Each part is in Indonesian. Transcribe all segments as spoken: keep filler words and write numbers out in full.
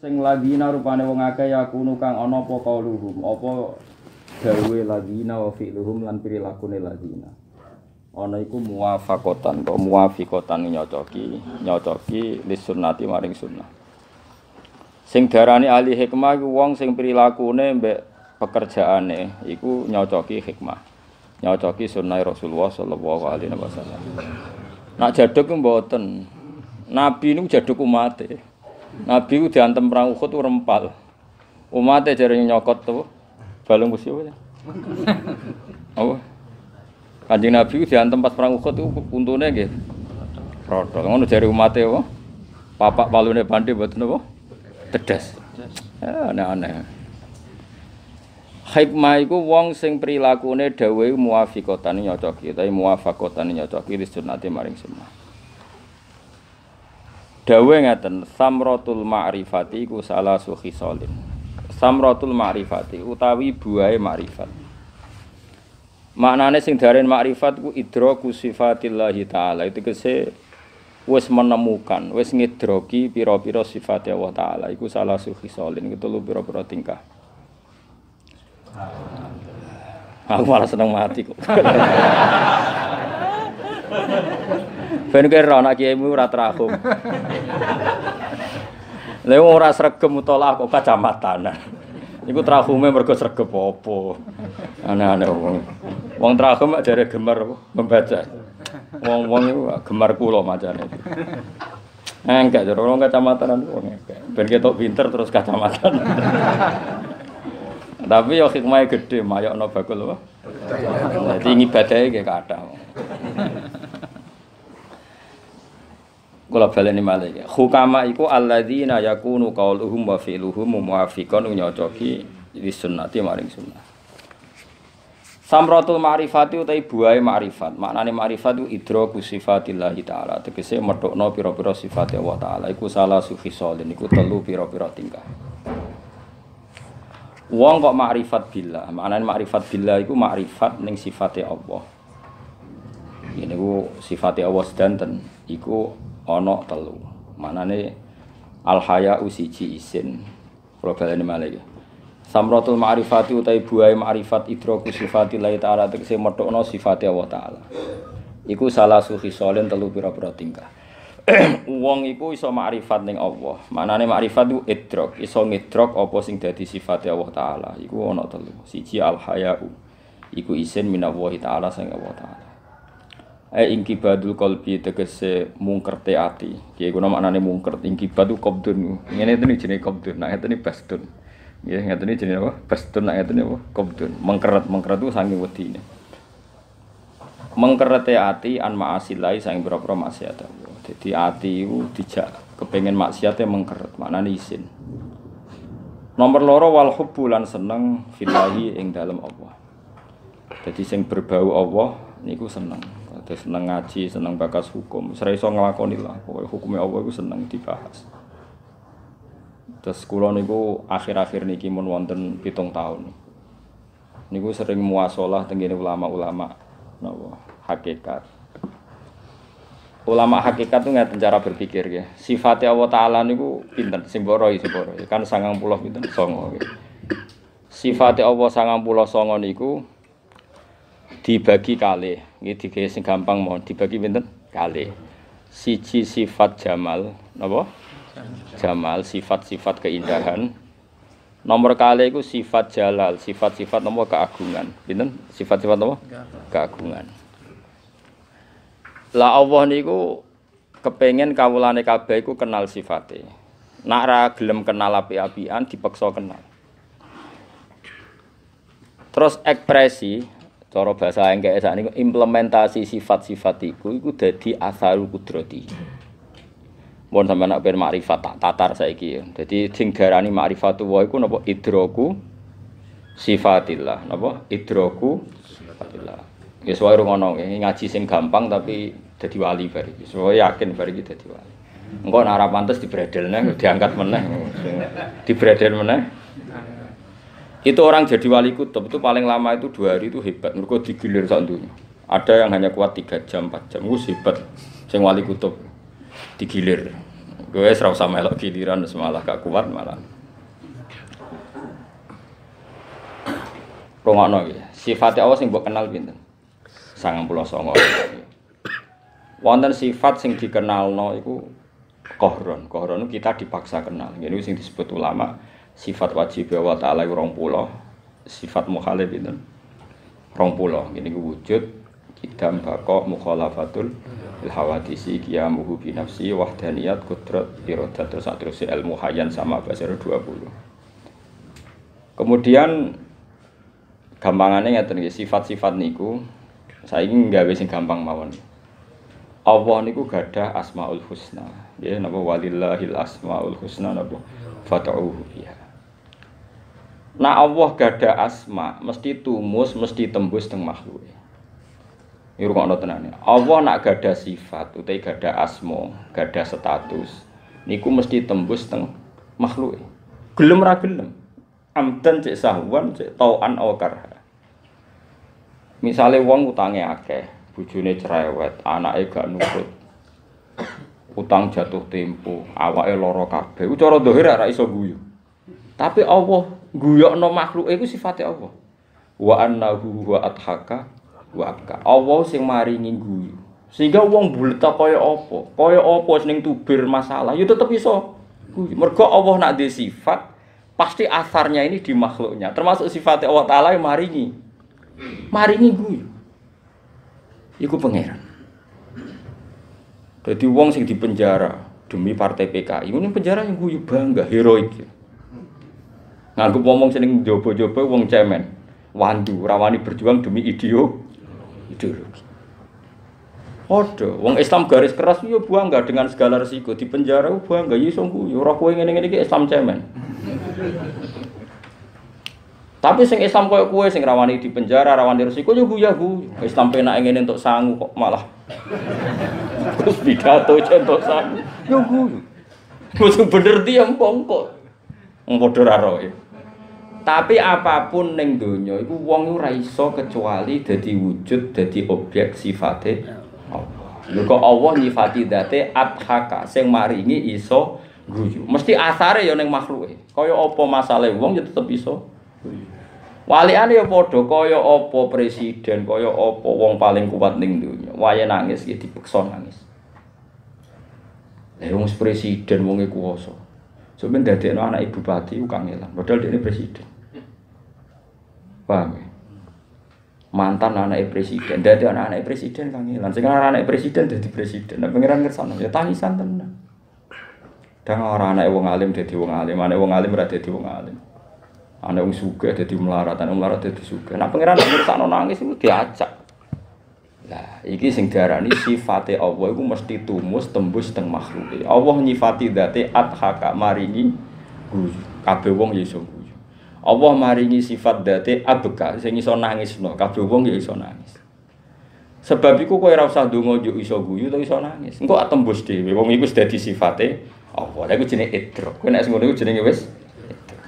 sing ladina rupane wong akeh ya kuno kang ana apa kauluhum apa dawe ladina wa fi'luhum lan pirilakune ladina ana iku muwafaqatan kok muwafiqatan nyocoki nyocoki li sunnati maring sunnah sing darani ahli hikmah iku wong sing pirilakune mbek pekerjaane iku nyocoki hikmah nyocoki sunnah Rasulullah sallallahu alaihi wasallam nak jaduk ku mboten nabi niku jaduk umate nabi ku diantem perang Uhud rempal umate jare nyokot to balung musuh ya apa Kanjeng Nabi ku diantem pas perang Uhud ku untune nggih rodho ngono jare umate apa papak palune bandhe mboten apa tedas aneh-aneh hikmah iku wong sing prilakune dawuhe muwafiqatan nyocoki utawa muwafaqatan nyocoki li sunnati maring sunnah dawuhe ngaten samratul ma'rifati iku salah khisalin samratul ma'rifati utawi buahe ma'rifat maknane sing daren ma'rifat ku idraku sifatillahi taala itu kese wis menemukan wis ngidroki pira-pira sifat Allah taala iku salah khisalin itu lu pira-pira tingkah aku malah seneng mati kok ben kira anak kiaimu ora trahum lha wong ora sregep mutolak kok kacamatan niku trahume mergo sregep apa aneh-aneh wong wong trahum jare gemar membaca wong-wong iku gemar kula macane enggak jare wong kacamatan wong enggak ben ketok pinter terus kacamatan tapi yo hikmahe gedhe mayokno bakul apa dadi ngibadahe nggih kathah kula baleni malih ya hukama iku alladzina yakunu qauluhum wa fi'luhum muwafiqan nyocoki li sunnati maring sunnah samratul ma'rifati utawi buahe ma'rifat maknane ma'rifat iku idraku sifatillah taala tegese metokno pira-pira sifat Allah taala iku salah sufisolin iku telu pira-pira tingkah wong kok ma'rifat billah maknane ma'rifat billah iku ma'rifat ning sifate Allah ini ku sifate Allah sedanten iku ana telu manane al haya'u siji isin kula baleni malih samratul ma'rifati utawi buahe ma'rifat idraku sifatillahi taala tegese metokno sifate Allah taala iku salah khisalin telu pira-pira tingkah wong iku iso ma'rifat ning Allah manane ma'rifat iku idrak iso ngidrak apa sing dadi sifate Allah taala iku ana telu siji al haya'u iku isin minallahi taala sing Allah taala eh ingkibadul qalbi tegese mungkerte ati. Ki iku maknane mungkert ingkibadu qabdun. Ngene iki jenenge qabdun, nek ngene bastun. Nggih ngene iki jenenge apa? Bastun nek ngene apa? Qabdun. Mengkeret, mengkeret itu saking wedine. Mengkerete ati an ma'asilai saking pira-pira maksiat Allah. Dadi ati iku dijak kepengin maksiate mengkeret, maknane isin. Nomor loro wal hubbu lan seneng fillahi ing dalem Allah. Dadi sing berbau Allah niku seneng. Terus seneng ngaji, seneng bakas hukum, ora iso nglakoni lah. Pokoke hukume Allah iku seneng dibahas. Terus kula niku akhir-akhir niki mun wonten pitung taun. Niku sering muasalah teng ngene ulama-ulama napa hakikat. Ulama hakikat itu ngaten cara berpikir ya. Sifate Allah taala niku pinten? Sing mbok roi sing mbok roi. Kan sangang puluh pinten? Songo. Sifate Allah sangang puluh songo niku dibagi kalih, nggih dikene sing gampang mohon dibagi pinten? Kalih. Siji sifat jamal, napa? Jamal, sifat-sifat keindahan. Nomor kalih iku sifat jalal, sifat-sifat napa keagungan. Pinten? Sifat-sifat napa? Keagungan. Lah Allah niku kepengin kawulane kabeh iku kenal sifate. Nek ra gelem kenal api-apian dipaksa kenal. Terus ekspresi cara bahasa engke sakniki implementasi sifat-sifat iku iku dadi asarul qudrati. Mun sampeyan nek ben makrifat tak tatar saiki ya. Dadi sing diarani makrifatu wa iku napa idraku sifatillah, napa idraku sifatillah. Ya suwe ngono ngaji sing gampang tapi dadi wali bar iki. Suwe yakin bar iki dadi wali. Engko nek ora pantes dibredelne diangkat meneh. Dibredel meneh. Itu orang jadi wali kutub itu paling lama itu dua hari itu hebat. Mereka digilir sak dunya. Ada yang hanya kuat tiga jam, empat jam. Itu hebat. Sing wali kutub digilir. Gue serau sama elok giliran semalah gak kuat malah. Rongokno iki. Sifat Allah sing mbok kenal pinten? sangang puluh songo. Wonten sifat sing dikenalno iku kohron. Kohron kita dipaksa kenal. Ngene sing disebut ulama sifat wajib Allah taala rong puluh, sifat mukhalif pinten? rong puluh. Ngene iku wujud kidam baqa mukhalafatul il hawadisi qiyamuhu bi nafsi wahdaniyat qudrat iradat terus terus ilmu hayyan sama basar dua puluh. Kemudian gampangane ngeten nggih sifat-sifat niku saiki nggawe sing gampang mawon. Allah niku gadah asmaul husna. Nggih napa walillahil asmaul husna napa fat'uhu biha. Nah Allah gadah asma mesti tumus mesti tembus teng makhluk. Iki rungokno tenane. Allah nak gadah sifat utawi gadah asma, gadah status niku mesti tembus teng makhluk. Gelem ra gelem. Amdan cek sahwan cek tauan aw karha. Misale wong utange akeh, bojone cerewet, anake gak nurut. Utang jatuh tempo, awake lara kabeh. Ku cara zahir ora iso guyu. Tapi Allah guyokno makhluk iku sifate Allah. Wa annahu wa adhaka wa abka. Allah sing maringi guyu. Sehingga wong bulet kaya apa? Kaya apa sing tubir masalah, ya tetep iso guyu. Mergo Allah nak di sifat pasti asarnya ini di makhluknya. Termasuk sifat Allah Ta'ala yang maringi. Maringi guyu. Iku pangeran. Jadi wong sing di penjara demi partai P K I, ini penjara yang guyu bangga, heroik. Nganggep ngomong seneng jobo-jobo wong cemen. Wandu, rawani berjuang demi ideo, ideologi. Odo, wong Islam garis keras yo bangga dengan segala resiko di penjara bangga yo iso guyu. Ora kowe ngene-ngene iki Islam cemen. Tapi sing Islam koyo kowe sing rawani di penjara, rawani resiko yo guyu-guyu. Islam penak ngene entuk sangu kok malah. Terus pidato entuk sangu. Yo guyu. Wis bener ti empong kok. Wong padha ra roe. Tapi apapun ning donya iku wong ora iso kecuali dadi wujud, dadi objek sifate Allah. Lha kok Allah nyifati dzate adhaka sing maringi iso guyu. Mesti asare ya ning makhluke. Kaya apa masalahe wong ya tetep iso guyu. Walikane ya padha kaya apa presiden, kaya apa wong paling kuat ning donya. Wayahe nangis iki dipeksa nangis. Lah wong presiden wonge kuwasa. Sampe ndadekno anak ibu bupati ku kangelan. Padahal dhekne presiden. Paham ya? Mantan anak presiden, dadi anak presiden kangelan. Sing anak presiden dadi presiden. Nek pengiran ngersane ya tangisan tenan. Dan ora anak wong alim dadi wong alim, anak wong alim ora dadi wong alim. Anak wong sugih dadi melarat, anak melarat dadi sugih. Nek pengiran ngersane nangis iku diajak. Lah, iki sing diarani sifate Allah iku mesti tumus tembus teng makhluke. Allah nyifati dzate adhaka maringi guyu. Kabeh wong ya iso guyu. Allah maringi sifat dzate abka sing iso nangisno, kabeh wong ya iso nangis. Sebab iku kowe ora usah ndonga yo iso guyu utawa iso nangis. Engko atembus dhewe. Wong iku wis dadi sifate Allah. Lha iku jenenge idrak. Kowe nek ngono iku jenenge wis idrak.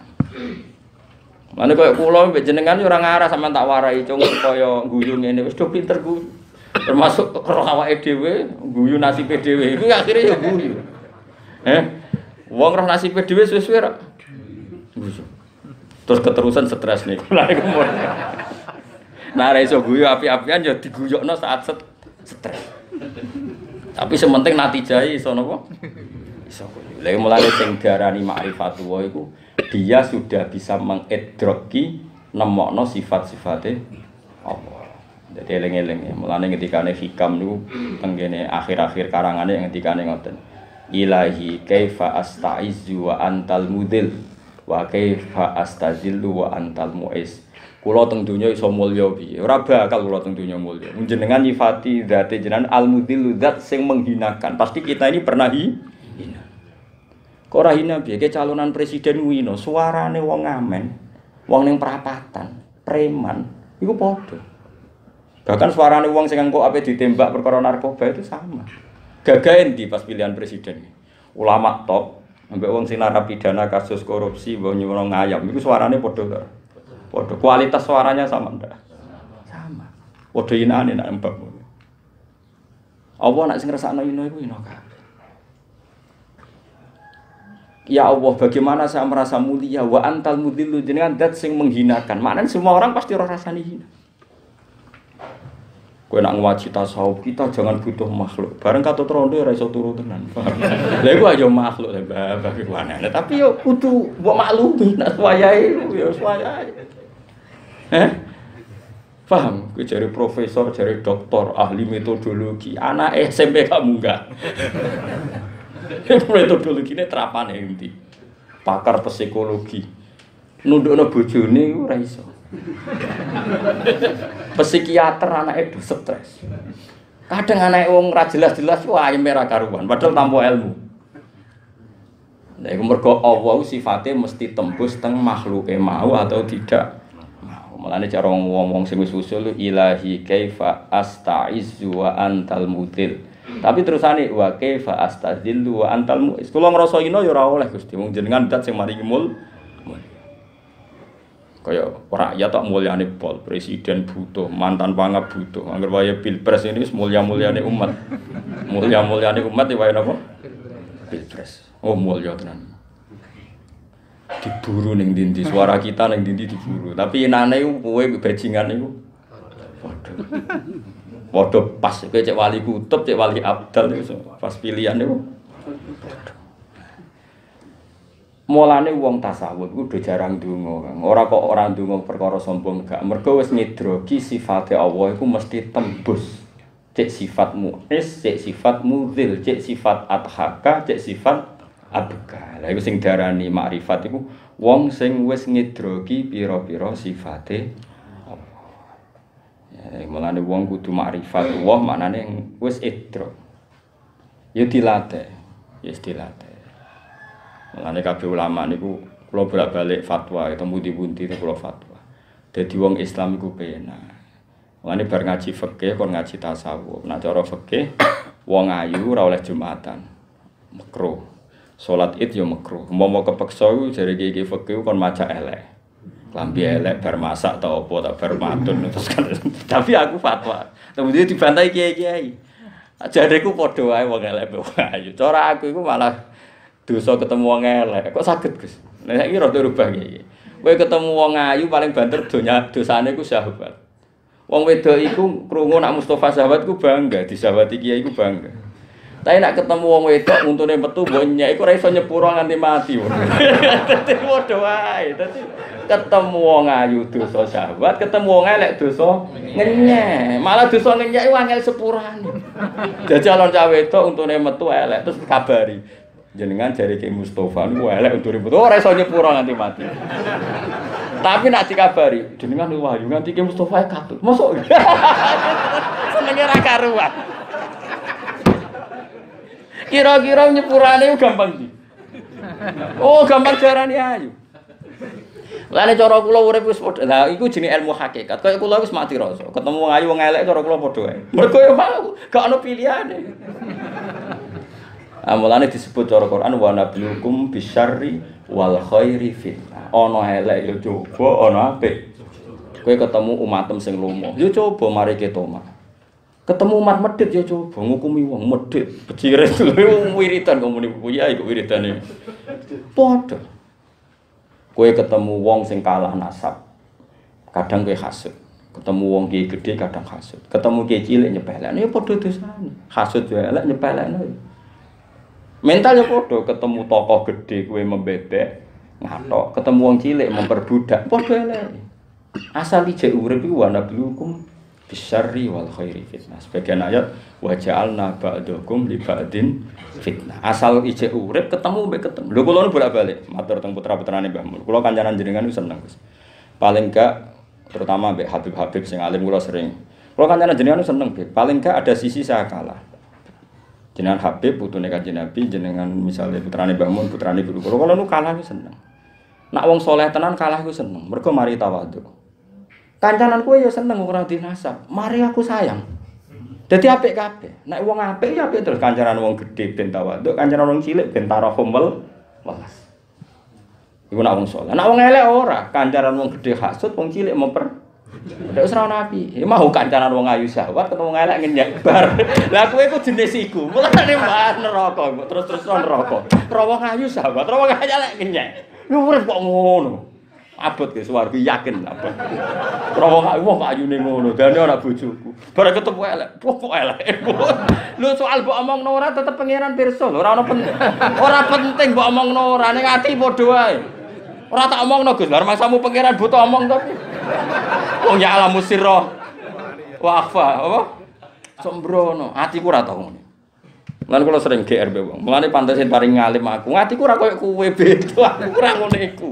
Mane koyo kula mbek jenengan yo ora ngarah sampean tak warai cung kaya guyu ngene wis do pinter guyu. Termasuk roh awake dhewe guyu nasibe dhewe iku akhire yo guyu. Eh? Wong roh nasibe dhewe suwe-suwe ra guyu. Terus keterusan stres nih. Lah iku mun. Nah, ra iso guyu api-apian ya diguyokno saat stres. Tapi sementing natijahe iso napa? Iso guyu. Lha mulane sing diarani ma'rifatullah iku dia sudah bisa mengidraki nemokno sifat-sifate Allah. Jadi eling-eling ya. Mulane ketikane hikam niku tenggene akhir-akhir karangane ngendikane ngoten. Ilahi kaifa astaizu wa antal mudil. Wa kaifa astazillu wa antal muiz. Kula teng donya iso mulya piye? Ora bakal kula teng donya mulya. Jenengan nyifati dzate jenengan al-mudillu dzat sing menghinakan. Pasti kita ini pernah hina. Kok ora hina piye? Ke calonan presiden wino, suarane wong ngamen, wong ning perapatan, preman, iku padha. Bahkan suarane wong sing engko ape ditembak perkara narkoba itu sama. Gagahen di pas pilihan presiden. Ulama top ambek wong sing narapidana kasus korupsi mbok nyuwono ngayam iku suarane padha to. Padha. Kualitas suaranya sama ndak? Sama. Padha inane nek mbak. Apa nek sing ngrasakno ino iku ino kabeh. Ya Allah, bagaimana saya merasa mulia wa antal mudhillu jenengan zat sing menghinakan. Maknanya semua orang pasti ora rasani hina. Kowe nak ngaji tasawuf kita jangan butuh makhluk. Bareng katut rondo ora iso turu tenan. Lha iku aja makhluk lha bagaimana. Tapi yo kudu mbok maklumi nek wayahe yo wayahe. Eh? Paham? Kowe jare profesor, jare doktor, ahli metodologi, anak S M P kamu enggak. Metodologi ini terapane inti. Pakar psikologi. Nundukno bojone ora iso. Psikiater anake do stres. Kadang anake wong ra jelas-jelas wah ayem ora karuan padahal tanpa ilmu. Lha iku mergo Allah sifate mesti tembus teng makhluke mau atau tidak mau. Mulane cara wong-wong sing wis usul ilahi kaifa astaizu wa antal mudil. Tapi terusane wa kaifa astazillu wa antal mu'iz. Kula ngrasa ina ya ora oleh Gusti. Wong jenengan zat sing maringi mul. Kaya rakyat tak mulyane pol, presiden butuh, mantan pangap butuh. Angger wae pilpres ini wis mulya-mulyane umat. Mulya-mulyane umat ya wae napa? Pilpres. Oh mulya tenan. Diburu ning ndi-ndi suara kita ning ndi-ndi diburu. Tapi enane kowe bajingan iku. Waduh. Waduh pas kowe cek wali kutub, cek wali abdal iku pas pilihan niku. Mulane wong tasawuf iku do jarang ndonga, Kang. Ora kok ora ndonga perkara sombong gak. Mergo wis ngidroki sifate Allah iku mesti tembus. Cek sifat mu'is, cek sifat mudzil, cek sifat adhaka, cek sifat abka. Lah iku sing diarani makrifat iku wong sing wis ngidroki pira-pira sifate Allah. Ya, mulane wong kudu makrifat Allah maknane wis idrok. Ya dilatih, ya dilatih. Mulane kabeh ulama niku kula bolak-balik fatwa ketemu di pundi kula fatwa. Dadi wong Islam iku penak. Mulane bar ngaji fikih kon ngaji tasawuf. Nek cara fikih wong ayu ora oleh Jumatan. Makruh. Salat Id yo makruh. Umpama kepeksa iku jare iki fikih kon maca elek. Klambi elek bar masak ta apa ta bar matun terus kan. Tapi aku fatwa. Kemudian dibantai kiai-kiai. Jareku padha wae wong elek wong ayu. Cara aku iku malah dosa ketemu wong elek. Kok saged, Gus? Nek saiki rada rubah iki. Kowe ketemu wong ayu paling banter donya dosane iku sahabat. Wong wedok iku krungu nak Mustofa sahabat ku bangga, disawati kiai iku bangga. Tapi nak ketemu wong wedok untune metu mbok nyek iku ora iso nyepuro nganti mati. Dadi padha wae. Dadi ketemu wong ayu dosa sahabat, ketemu wong elek dosa ngenyek. Malah dosa ngenyek iku angel sepurane. Jajal cah wedok untune metu elek terus kabari. Jenengan jare Ki Mustofa niku elek untune metu ora iso nyepuro nganti mati. Tapi nak dikabari, jenengan wahyu nganti Ki Mustofa katut. Mosok. Senenge ra karuan. Kira-kira nyepurane gampang iki. Oh, gampang jarane ayu. Lane cara kula urip wis padha. Lah iku jenenge ilmu hakikat. Kaya kula wis mati rasa. Ketemu wong ayu wong elek cara kula padha wae. Mergo ya mau, gak ono pilihane. Amulane disebut cara Quran wa nabluukum bisyarri wal khairi fitnah. Ana elek ya coba, ana apik. Kowe ketemu umatem sing lomo, ya coba mari ketoma. Ketemu umat medhit ya coba ngukumi wong medhit, becire wiritan komune ya iku wiritane. Padha. Kowe ketemu wong sing kalah nasab. Kadang kowe hasud. Ketemu wong kiai gedhe kadang hasud. Ketemu kiai cilik nyepelekne ya padha dosane. Hasud yo elek nyepelekne. Mentalnya podo, ketemu tokoh gede gue membebek, ngatok, ketemu wong cilik memperbudak, podo elek. Asal ijek urip iku wa nabluukum bisyarri wal khairi fitnah. Sebagian ayat wa ja'alna ba'dakum li ba'din fitnah. Asal ijek urip ketemu mbek ketemu. Lho kula nu bolak-balik matur teng putra-putrane Mbah Mun. Kula kancanan jenengan seneng, Gus. Paling gak terutama mbek Habib-habib sing alim kula sering. Kula kancanan jenengan seneng, Beb. Paling gak ada sisi saya kalah. Jenengan Habib putune Kanjeng Nabi, jenengan misalnya putrane Mbah Mun, putrane Guru. Kalau nu kalah ku seneng. Nak wong saleh tenan kalah ku seneng. Mergo mari tawadhu. Kancanan kowe ya seneng ora dinasab. Mari aku sayang. Dadi apik kabeh. Nek wong apik ya apik terus kancanan wong gedhe ben tawadhu, kancanan wong cilik ben tarahum welas. Iku nak wong saleh. Nak wong elek ora, kancanan wong gedhe hasud, wong cilik memper Ndak usah ana api. Ya mau kancanan wong ayu syahwat ketemu elek ngenyek bar. Lah kowe iku jenis iku. Mulane mah neraka terus-terus neraka. Ro wong ayu syahwat, ro wong elek ngenyek. Lu urip kok ngono. Abot ge swarga yakin apa. Ro wong ayu wong ayune ngono, dane ana bojoku. Bar ketemu elek, kok elek. Lu soal mbok omongno ora tetep pangeran pirsa lho, ora ono penting. Ora penting mbok omongno ora ning ati padha wae. Ora tak omongno Gus, bar mangsamu pangeran butuh omong to. Wong ya alamu sirra wa akhfa, apa? Sembrono, atiku ora tau ngene. Lan kula sering G R be wong. Mulane pantesin paring ngalim aku. Atiku ora koyo kowe beda, aku ora ngono iku.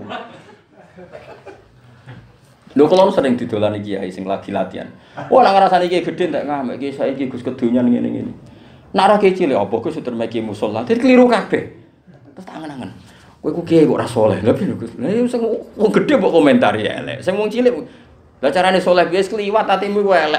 Lho kula sering didolani kiai sing lagi latihan. Wah, lah ngrasani iki gedhe ndak ngamek iki saiki Gus kedonyan ngene-ngene. Nek ora ki cilik apa Gus suter meki musala, dadi keliru kabeh. Terus tak angen-angen. Kowe ku kiai kok ora saleh. Lha piye Gus? Lah sing wong gedhe mbok komentari elek. Sing wong cilik lah carane saleh wis kliwat atimu ku elek.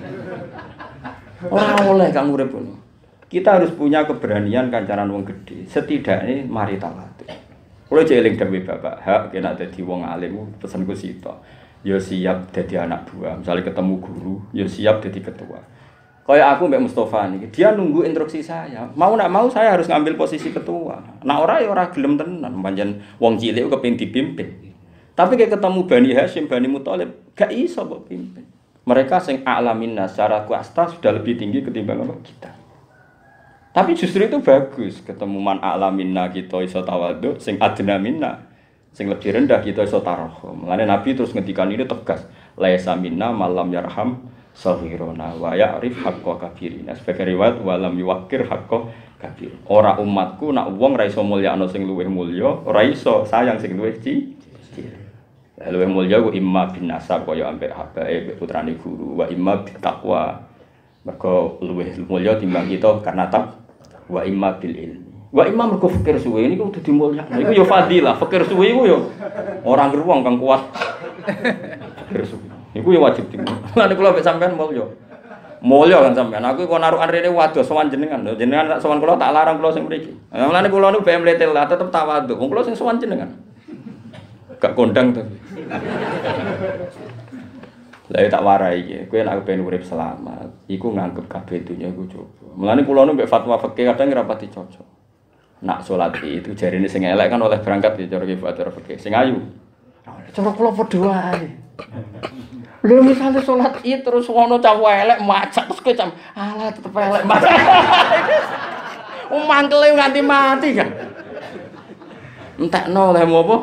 Ora oleh kang urip ngono. Kita harus punya keberanian kancanan wong gedhe. Setidaknya mari tawadhu. Kula jeling dhewe Bapak, hak kena dadi wong alim pesenku sitok. Ya siap dadi anak buah. Misalnya ketemu guru, ya siap dadi ketua. Kayak aku Mbak Mustafa nih, dia nunggu instruksi saya. Mau nak mau saya harus ngambil posisi ketua. Nah ora ya ora gelem tenan, pancen wong cilik kepengin dipimpin. Tapi kayak ketemu Bani Hashim, Bani Muthalib, gak iso mbok pimpin. Mereka sing a'laminna secara kuasta sudah lebih tinggi ketimbang apa kita. Tapi justru itu bagus, ketemu man a'laminna kita iso tawadhu, sing adna minna, sing lebih rendah kita iso tarahum. Mulane Nabi terus ngendikan ini tegas, laisa minna malam yarham saghirona wa ya'rif haqqa kabirina. Sebagai riwayat walam yuwakir haqqa kabir. Ora umatku nak wong ra iso mulyakno sing luwih mulya, ora iso sayang sing luwih cilik. Luwih mulya ku imma bin nasab kaya ambek habae putrane guru wa imma bit taqwa. Mergo luwih mulya timbang kita karena tak wa imma bil ilmi. Wa imma mergo fikir suwe niku kudu dimulyakno. Iku ya fadilah, fikir suwe iku ya ora ngruwong kang kuat. Fikir suwe. Iku ya wajib dimulyakno. Lan kula mek sampean mulya. Mulya kan sampean. Aku kok narukan rene waduh sowan jenengan. Jenengan sowan kula tak larang kula sing mriki. Lan kula niku B M L T lah tetep tawadhu. Wong kula sing sowan jenengan. Gak kondang to. Lah tak warai iki, kowe nek pengen urip selamat, iku nganggep kabeh donya iku coba. Mulane kula nu mbek fatwa fikih kadang ora pati cocok. Nak salat itu jarine sing elek kan oleh berangkat ya cara fatwa fikih. Sing ayu. Cara kula padha wae. Lha misale salat itu terus ngono cah elek macak terus kowe cam alah tetep elek macak. Wong mangkele nganti mati kan. Entekno lha apa?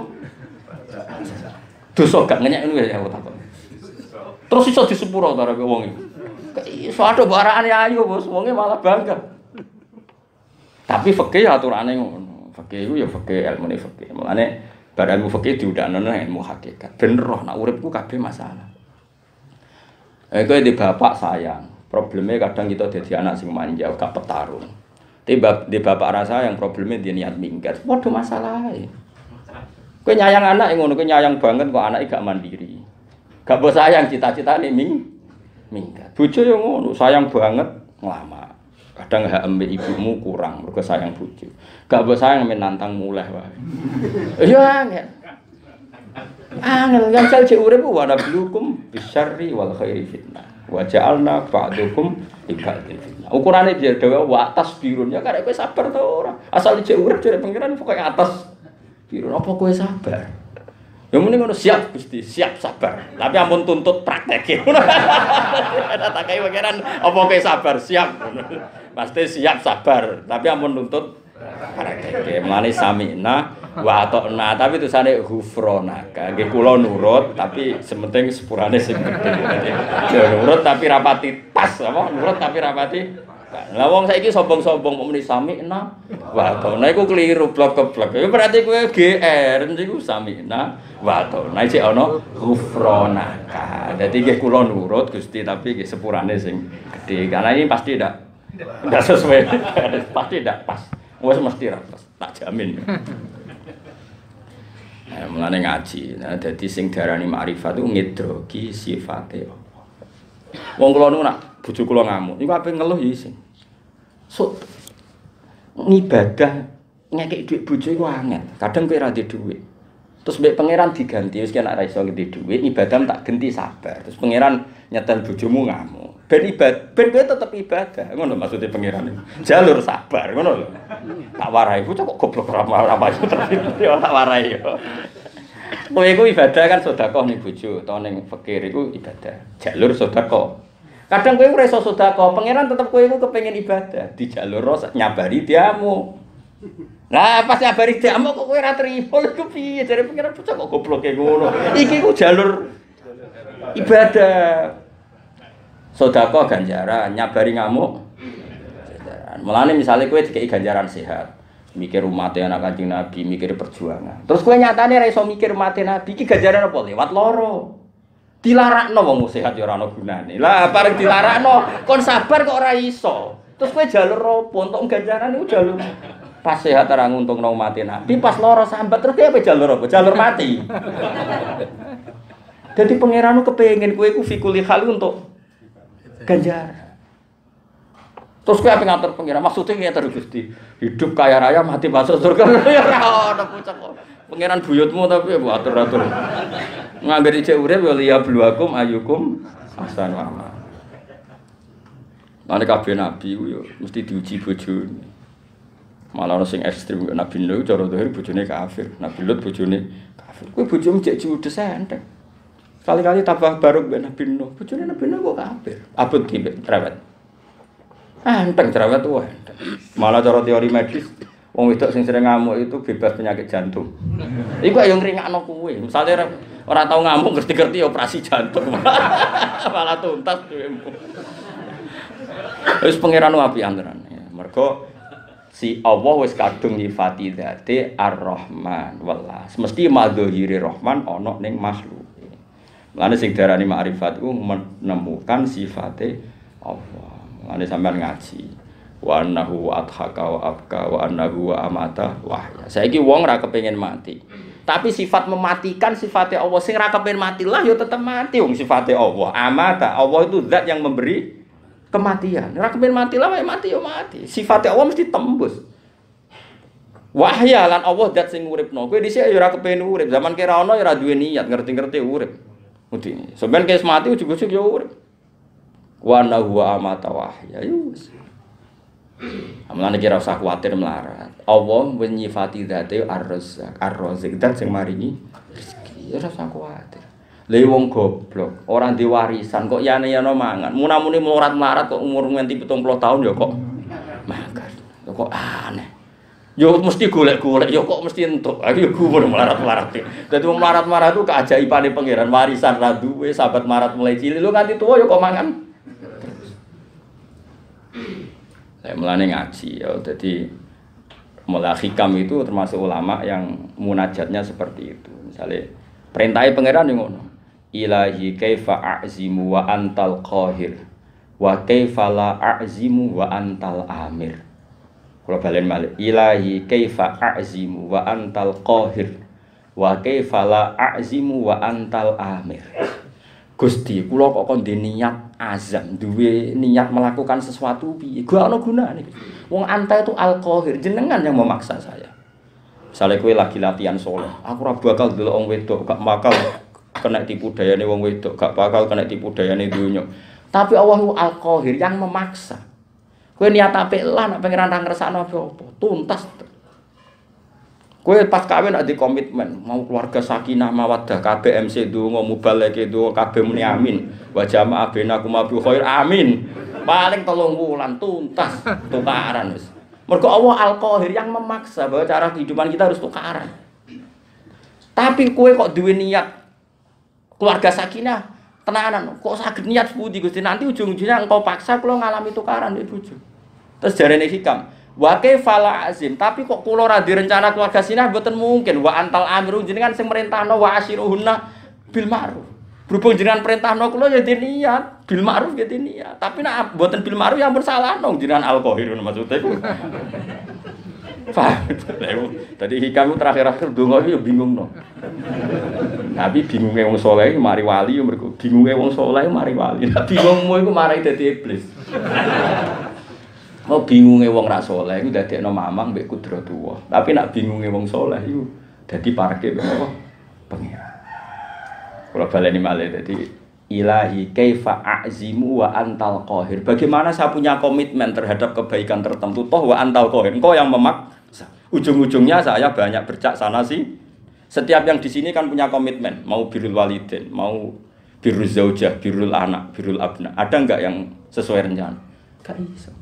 Dosa gak ngenyek ngono ya aku takon. Terus iso disepuro ta karo wong iki. Iso ado barane ayu bos, wonge malah bangga. Tapi fikih aturane ngono. Fikih iku ya fikih ilmune fikih. Mulane bar ilmu fikih diundangno nang ilmu hakikat. Ben roh nak uripku kabeh masalah. Eh kowe di bapak sayang. Probleme kadang kita dadi anak sing manja gak petarung. Tapi di bapak rasa yang problemnya dia niat minggat. Waduh masalahe. Kowe nyayang anak ngono, kowe nyayang banget kok anake gak mandiri. Gak mbok sayang cita-citane ming minggat. Bojo yo ngono, sayang banget nglama. Kadang hak ambek ibumu kurang, mergo sayang bojo. Gak mbok sayang men nantang muleh wae. Ya angel. Angel yang sel cek urip wa nablukum bisyarri wal khairi fitnah. Wa ja'alna ba'dukum ibadil fitnah. Ukurane dia dhewe wa atas birun ya karek kowe sabar to ora. Asal cek urip jare pengiran pokoke atas birun apa kowe sabar. Ya muni ngono siap Gusti, siap sabar. Tapi ampun tuntut praktek. Ada tak kaya pangeran apa kowe sabar, siap. Pasti siap sabar, tapi ampun tuntut praktek. Mulane sami'na wa ata'na, tapi tulisane ghufranaka. Nggih kula nurut, tapi sementing sepurane sing gedhe. Ya nurut tapi rapati pas apa? Nurut tapi rapati lah wong saiki sombong-sombong muni sami'na wa ta'na iku keliru blok-blok. Ya berarti kowe G R niku sami'na wa ta'na iki ana ghufranaka. Dadi nggih kula nurut Gusti tapi nggih sepurane sing gedhe. Karena ini pasti ndak ndak sesuai. Pasti ndak pas. Wes mesti ra pas, tak jamin. Nah, mulane ngaji. Nah, dadi sing diarani makrifat iku ngedrogi sifate Allah. Wong kula niku nak bojo kula ngamuk, niku ape ngeluh ya isin. So ngibadah ngekek dhuwit bojo iku angel. Kadang kowe ra ndek dhuwit. Terus mbek pangeran diganti wis kena ra iso gede dhuwit, ibadah tak genti sabar. Terus pangeran nyetel bojomu ngamuk. Ben ibadah, ben kowe tetep ibadah. Ngono maksudnya pangeran iku. Jalur sabar, ngono lho. Tak warai, bocah kok goblok ora apa iso terus tak warai yo. Kowe iku ibadah kan sedekah ning bojo, utawa ning fakir iku ibadah. Jalur sedekah. Kadang kowe ora iso sedekah, pangeran tetep kowe iku kepengin ibadah, di jalur nyabari diamu. Lah pas nyabari diamu kok kowe ora trimo lho piye jare pangeran bocah kok goblok e ngono. Iki ku jalur ibadah. Sedekah ganjaran, nyabari ngamuk ganjaran. Mulane misale kowe dikeki ganjaran sehat, mikir umat anak Kanjeng Nabi, mikir perjuangan. Terus kowe nyatane ra iso mikir umat Nabi iki ganjaran apa lewat loro. Dilarakno wong sehat ya ora ana gunane. Lah bareng dilarakno kon sabar kok ora iso. Terus kowe jalur apa untuk ganjaran iku jalur pas sehat ora nguntungno umat Nabi, pas loro sambat terus kowe apa jalur apa? Jalur mati. Dadi pangeran kepengin kowe iku fikuli hal untuk ganjaran. Terus kowe ape ngatur pangeran? Maksudnya ngene terus Gusti, hidup kaya raya mati masuk surga. Ya ora ono pucuk kok. Pangeran buyutmu tapi atur-atur. Ngangger ijek urip ya liya bluakum ayyukum ahsanu amal. Nek kabeh nabi ku yo mesti diuji bojone. Malah ono sing ekstrem Nabi Nuh cara dohir bojone kafir. Nabi Lut bojone kafir. Kowe bojomu cek judes entek. Kali-kali tambah baruk mbek Nabi Nuh. Bojone Nabi Nuh kok kafir. Abot ki mbek cerewet. Enteng cerewet tuh enteng. Malah cara teori medis wong wedok sing sering ngamuk itu bebas penyakit jantung. Iku ayo ngringakno kowe. Misale ora tau ngamuk ngerti-ngerti operasi jantung. Malah tuntas dhewe. Wis pangeran apian tenan. Mergo si Allah wis kadung nyifati dzate Ar-Rahman welas. Mesti madzahire Rahman ana ning makhluk. Mulane sing diarani makrifat ku menemukan sifate Allah. Mulane sampean ngaji. Wa annahu adhaka wa abka wa annahu wa amata wahya. Saiki wong ora kepengin mati. Tapi sifat mematikan sifatnya Allah sing ra kepengin mati lah ya tetep mati wong sifatnya Allah. Amata Allah itu zat yang memberi kematian. Ora kepengin mati lah wae mati ya mati. Sifatnya Allah mesti tembus. Wahya lan Allah zat sing uripno. Kowe dhisik ya ora kepengin urip. Zaman kira ana ya ora duwe niat ngerti-ngerti urip. Mudi. Sampeyan kes mati ujug-ujug ya urip. Wa annahu wa amata wahya. Yus. Amane kira usah kuwatir melarat. Allah menyifati dzate Ar-Razzaq, Ar-Razzaq zat sing maringi rezeki. Ora usah kuwatir. Lha wong goblok, ora ndek warisan kok yane-yane mangan. Munamune melarat-melarat kok umur nganti pitung puluh tahun ya kok makan. Kok aneh. Yo mesti golek-golek, yo kok mesti entuk. Aku yo gumun melarat-melarat. Dadi wong melarat-melarat itu keajaibane pangeran warisan ra duwe, sahabat melarat mulai cilik lho nganti tuwa yo kok mangan. Saya mulane ngaji ya, jadi mulai hikam itu termasuk ulama yang munajatnya seperti itu. Misalnya perintahnya pangeran yang ngono. Ilahi kaifa a'zimu wa antal qahir wa kaifa la a'zimu wa antal amir. Kalau balen malih ilahi kaifa a'zimu wa antal qahir wa kaifa la a'zimu wa antal amir. Gusti, kula kok kon niat azam, duwe niat melakukan sesuatu piye? Gak ana gunane. Wong anta itu al-qahir, jenengan yang memaksa saya. Misale kowe lagi latihan saleh, aku ora bakal delok wong wedok, gak bakal kena tipu dayane wong wedok, gak bakal kena tipu dayane donya. Tapi Allah itu al-qahir yang memaksa. Kowe niat apik lah nek pengen ra ngersakno apa-apa, tuntas. Kowe pas kawin ada komitmen mau keluarga sakinah mawaddah kabeh M C donga mubaleke donga kabeh muni amin wa jama'a bainakum bi khair amin paling telung wulan tuntas tukaran wis mergo Allah al-qahir yang memaksa bahwa cara kehidupan kita harus tukaran tapi kowe kok duwe niat keluarga sakinah tenanan kok saged niat pundi Gusti nanti ujung-ujungnya engkau paksa kula ngalami tukaran mbek bojo terus jarene hikam wa kaifala azim tapi kok kula ora direncana keluarga sinah mboten mungkin wa antal amiru jenengan sing merintahno wa asyiruhunna bil ma'ruf berhubung jenengan perintahno kula ya niat bil ma'ruf ya niat tapi nek mboten bil ma'ruf ya ampun salahno jenengan al-qahir maksudnya iku paham tadi hikam terakhir-akhir donga iki ya bingung no tapi bingunge wong saleh mari wali ya mergo bingunge wong saleh mari wali nek bingungmu iku mari dadi iblis. Mau bingunge wong ra saleh iku dadekno mamang mbek kudratullah. Tapi nak bingunge wong saleh iku dadi parke mbek apa? pengiran. Kalau baleni malih dadi ilahi kaifa a'zimu wa antal qahir. Bagaimana saya punya komitmen terhadap kebaikan tertentu toh wa antal qahir. Engkau yang memaksa. Ujung-ujungnya saya banyak bercak sana sih. Setiap yang di sini kan punya komitmen, mau birrul walidain, mau birrul zaujah, birrul anak, birrul abna. Ada enggak yang sesuai rencana? Enggak bisa.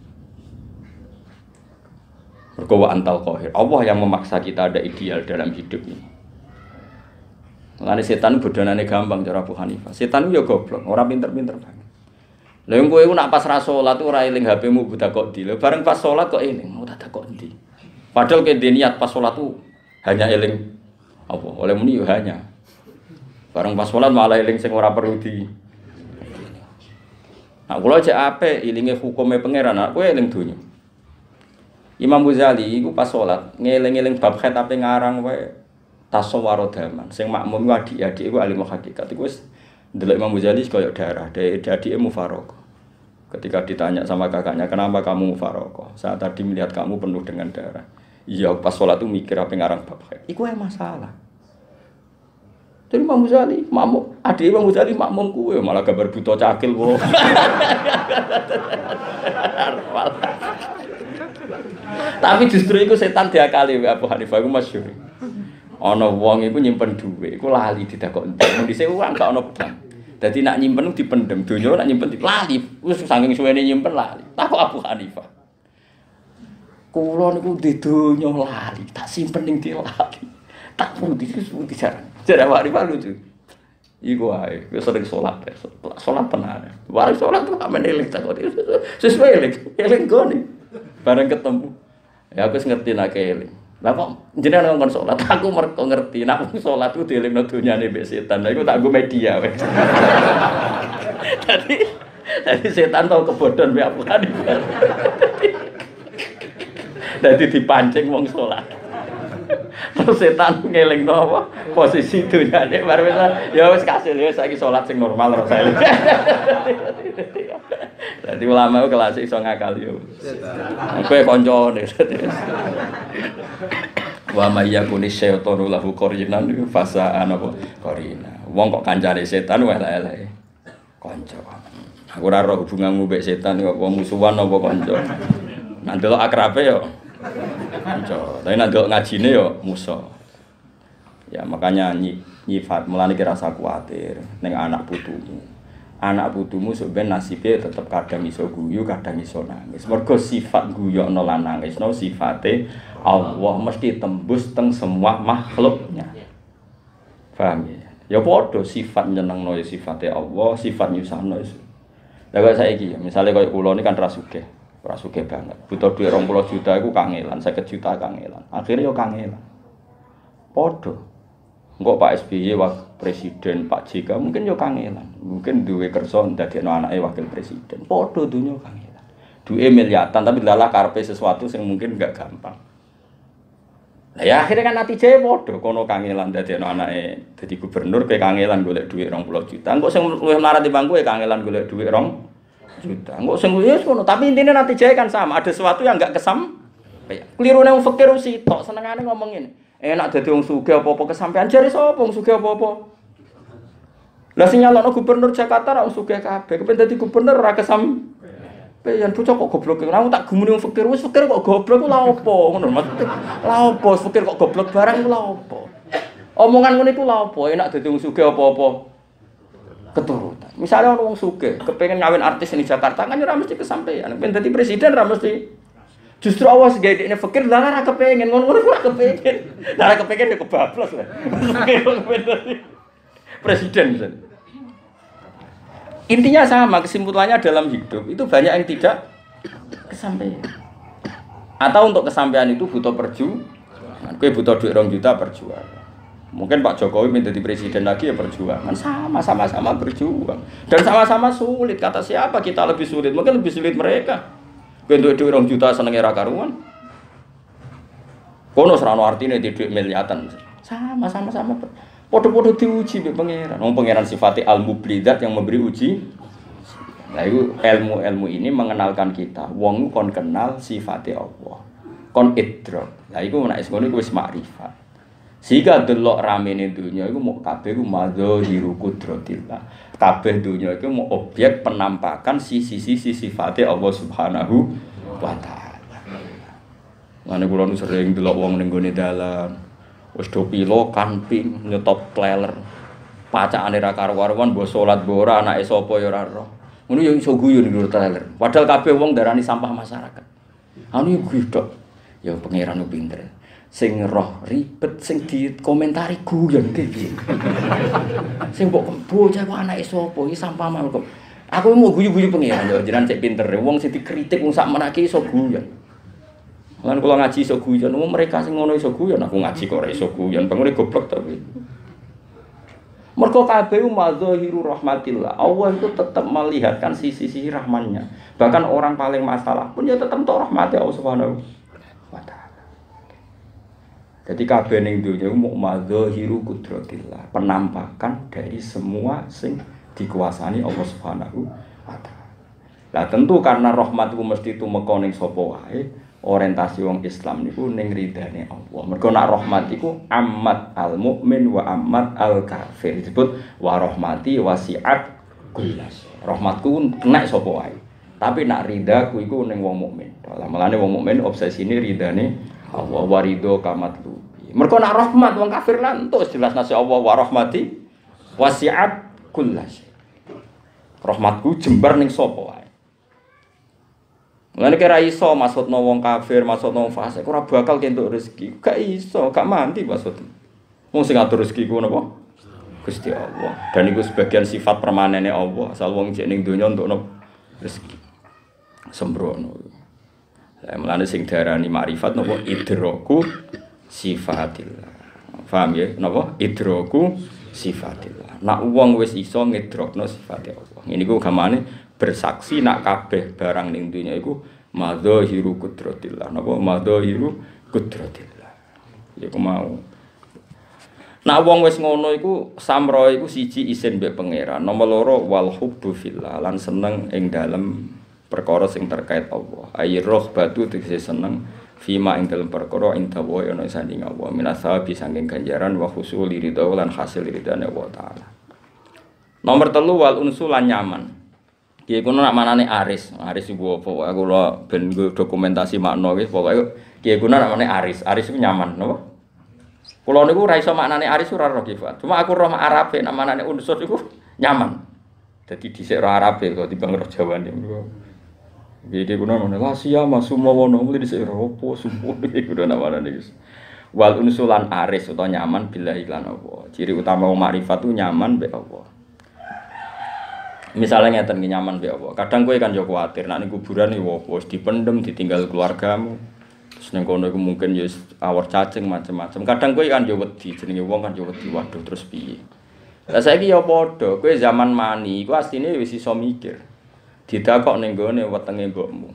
Mergo wa antal qahir. Allah yang memaksa kita ada ideal dalam hidup ini. Mulane setan bodonane gampang cara Abu Hanifah. Setan yo goblok, ora pinter-pinter banget. Lha wong kowe nak pas ra salat ora eling H P-mu buta kok di. Bareng pas salat kok eling, mau tak kok ndi. Padahal ke niat pas salat tuh hanya eling apa oleh muni yo hanya. Bareng pas salat malah eling sing ora perlu di. Nah, kula cek apik ilinge hukume pangeran, kowe eling donya. Imam Ghazali iku pas salat ngeling-eling bab khitabe ngarang wae tasawwur daman. Sing makmum ku adik-adik iku alim hakikat. Iku wis ndelok Imam Ghazali koyo darah, adike mufaraqah. Ketika ditanya sama kakaknya, "Kenapa kamu mufaraqah?" "Saya tadi melihat kamu penuh dengan darah." "Iya, pas salat tuh mikir apa ngarang bab khait." Iku ae masalah. Jadi Imam Ghazali makmum, adik Imam Ghazali makmum kuwe malah gambar buta cakil kok. Tapi justru iku setan diakali Abu Hanifah iku masyhur. Ana wong iku nyimpen dhuwit, iku lali didakok entek. Mun dhisik uang gak ana bank. Dadi nak nyimpen dipendem, donya nak nyimpen lali. Wis saking suwene nyimpen lali. Takok Abu Hanifah. Kula niku di donya lali, tak simpen ning di lali. Tak pundi pundi jaran. Jare Abu Hanifah lucu. Iku wae, wis sering salat, salat tenan. Bareng salat kok men eling takok. Sesuai eling, eling gone. Bareng ketemu. Ya aku wis ngerti nek eling. Lah kok jenengan ngomong salat, aku mergo ngerti nek wong salat ku dielingno donyane mbek setan. Lah iku tak nggo media wis. Dadi dadi setan tau kebodhon mbek Abu Hanifah. Dadi dipancing wong salat. Terus setan ngelingno apa? Posisi donyane bar wis ya wis kasil ya saiki salat sing normal ora sae. Dadi ulama ku kelas iso ngakal yo. Kowe kancane. Wa may yakuni syaitanu lahu qarinan fasa anapa qarina. Wong kok kancane setan wae elek. Kanca. Aku ora ro hubunganmu mbek setan kok musuhan apa kanca. Nek delok akrabe yo kanca. Tapi nek delok ngajine yo musuh. Ya makanya nyifat mulane ki rasa kuwatir ning anak putumu. Anak putumu sebenarnya nasibnya tetap kadang iso guyu, kadang iso nangis. Mergo sifat guyokno lan nangisno sifate Allah mesti tembus teng semua makhluknya. Paham ya? Ya padha sifat nyenengno ya sifate Allah, sifat nyusahno iso. Lah kok saiki ya, misale koyo kula niki kan ra sugih, ra sugih banget. Butuh dhuwit rong puluh juta iku kangelan, seket juta kangelan. Akhire yo kangelan. Padha Engko Pak S B Y wakil presiden, Pak J K mungkin yo kangelan. Mungkin duwe kersa ndadekno anake wakil presiden. Padha donya kangelan. Duwe miliatan tapi lalah karepe sesuatu sing mungkin enggak gampang. Lah ya akhirnya kan natijane padha kono kangelan ndadekno anake dadi gubernur kowe kangelan golek dhuwit rong puluh juta. Engko sing luwih mlarat timbang kowe kangelan golek dhuwit rong juta. Engko sing wis ngono tapi intine natijane kan sama. Ada sesuatu yang enggak kesam. Klirune wong fakir sitok senengane ngomong ngene. Enak dadi wong sugih apa-apa kesampean jare sapa wong sugih apa-apa. Lah sing nyalokno gubernur Jakarta ra wong sugih kabeh, kepen dadi gubernur ora kesam. Peyan bocah kok goblok. Lah tak gumune wong fakir, wis fakir kok goblok ku lha opo? Ngono maksudnya. Lha opo fakir kok goblok barang ku lha opo? Omongan ngene iku lha opo? Enak dadi wong sugih apa-apa. Keturutan. Misalnya wong sugih kepengin ngawin artis di Jakarta kan ora mesti kesampean. Pengen dadi presiden ora mesti. Justru Allah sebagai ini fakir, lah ora kepengin ngono-ngono ora kepengin. Lah ora kepengin ya kebablas lah. Presiden misalnya. Intinya sama, kesimpulannya dalam hidup itu banyak yang tidak kesampaian. Atau untuk kesampaian itu butuh perjuangan. Kowe butuh duit rong juta perjuangan. Mungkin Pak Jokowi minta di presiden lagi ya perjuangan. Sama, sama-sama berjuang. Dan sama-sama sulit. Kata siapa kita lebih sulit? Mungkin lebih sulit mereka. Kowe duwe dhuwit rong juta senenge ra karuan. Kono serano artine di dhuwit miliatan. Sama-sama sama. Padha-padha diuji mbek pangeran. Wong pangeran sifate al-mublidat yang memberi uji. Nah itu ilmu-ilmu ini mengenalkan kita. Wong kon kenal sifate Allah. Kon idrak. Lah iku nek ngono iku wis makrifat. Sehingga delok ramene dunya iku mau kabeh ku madzahiru qudratillah. Kabeh dunya iku mau objek penampakan sisi-sisi sifate Allah Subhanahu wa taala. Mane kula nu sering delok wong ning gone dalan. Wis do pilo kanping nyetop kleler. Pacakane ra karo-karuan mbok salat mbok ora anake sapa ya ora roh. Ngono ya iso guyu ning kleler. Padahal kabeh wong darani sampah masyarakat. Anu yo guyu tok. Ya pangeran ku pinter. Sing roh ribet sing dikomentari guyon ki piye. Sing mbok bocah kok anake sapa iki sampah kok. Aku mau guyu-guyu pangeran yo jenengan cek pinter. Wong sing dikritik wong sak menake iso guyon. Lan kula ngaji iso guyon, wong mereka sing ngono iso guyon, aku ngaji kok ora iso guyon. Bangune goblok tapi. Mergo kabeh madzahiru rahmatillah. Allah itu tetap melihatkan sisi-sisi rahmannya. Bahkan orang paling masalah pun ya tetap tok rahmati Allah Subhanahu wa taala. Jadi kabeh ning dunya iku muk madzahiru qudratillah, penampakan dari semua sing dikuasani Allah Subhanahu wa taala. Lah tentu karena rahmat iku mesti tumeka ning sapa wae, orientasi wong Islam niku ning ridane Allah. Mergo nek rahmat iku ammat al mukmin wa ammat al kafir. Disebut wa rahmati wasi'at kullas. Rahmatku kena sapa wae. Tapi nek ridaku iku ning wong mukmin. Lah melane wong mukmin obsesine ridane Allah wa ridho kamat lubi. Mergo nek rahmat wong kafir lan entuk jelas nasi Allah wa rahmati wasi'at kullas. Rahmatku jembar ning sapa wae. Mulane kira iso maksudno wong kafir, maksudno wong fasik ora bakal kentuk rezeki. Gak iso, gak mandi maksudnya. Wong sing ngatur rezeki ku napa? Gusti Allah. Dan iku sebagian sifat permanene Allah. Asal wong jek ning donya entuk rezeki. Sembrono. Lah mulane sing diarani makrifat napa idraku sifatillah. Paham ya? Napa? Idraku sifatillah. Nak wong wis iso ngidrokno sifate Allah. Ngene iku gamane bersaksi nak kabeh barang ning dunya iku madzahiru qudratillah. Napa madzahiru qudratillah. Iku mau. Nak wong wis ngono iku samro iku siji isin mbek pangeran. Nomor loro wal hubbu fillah lan seneng ing dalem perkara sing terkait Allah. Ayyirah batu tegese seneng fima ing dalem perkara ing dawa ana sanding Allah. Minasabi saking ganjaran wa husul ridha lan hasil ridane Allah taala. Nomor telu wal unsul lan nyaman. Ki kuno nak manane aris. Aris iku apa? Aku lho ben dokumentasi makna wis pokoke ki kuno nak manane aris. Aris iku nyaman, napa? Kula niku ora iso maknane aris ora roh Kifat. Cuma aku roh Arabe nak manane unsur iku nyaman. Dadi dhisik roh Arabe kok timbang roh Jawane. Iki kuno ngono la sia masumawono mesti dhisik roh apa sumpah iki kuno namane iki. Wal unsulan aris utawa nyaman billahi lan Allah. Ciri utama wong makrifat ku nyaman mbek Allah. Misalnya ngeten ki nyaman mbek Allah. Kadang kowe kan yo kuwatir nek ning kuburan iki opo wis dipendem ditinggal keluargamu. Terus ning kono iku mungkin yo awor cacing macam-macam. Kadang kowe kan yo wedi jenenge wong kan yo wedi waduh terus piye. Lah saiki yo padha kowe zaman mani iku asline wis iso mikir. Didakok ning gone wetenge mbokmu.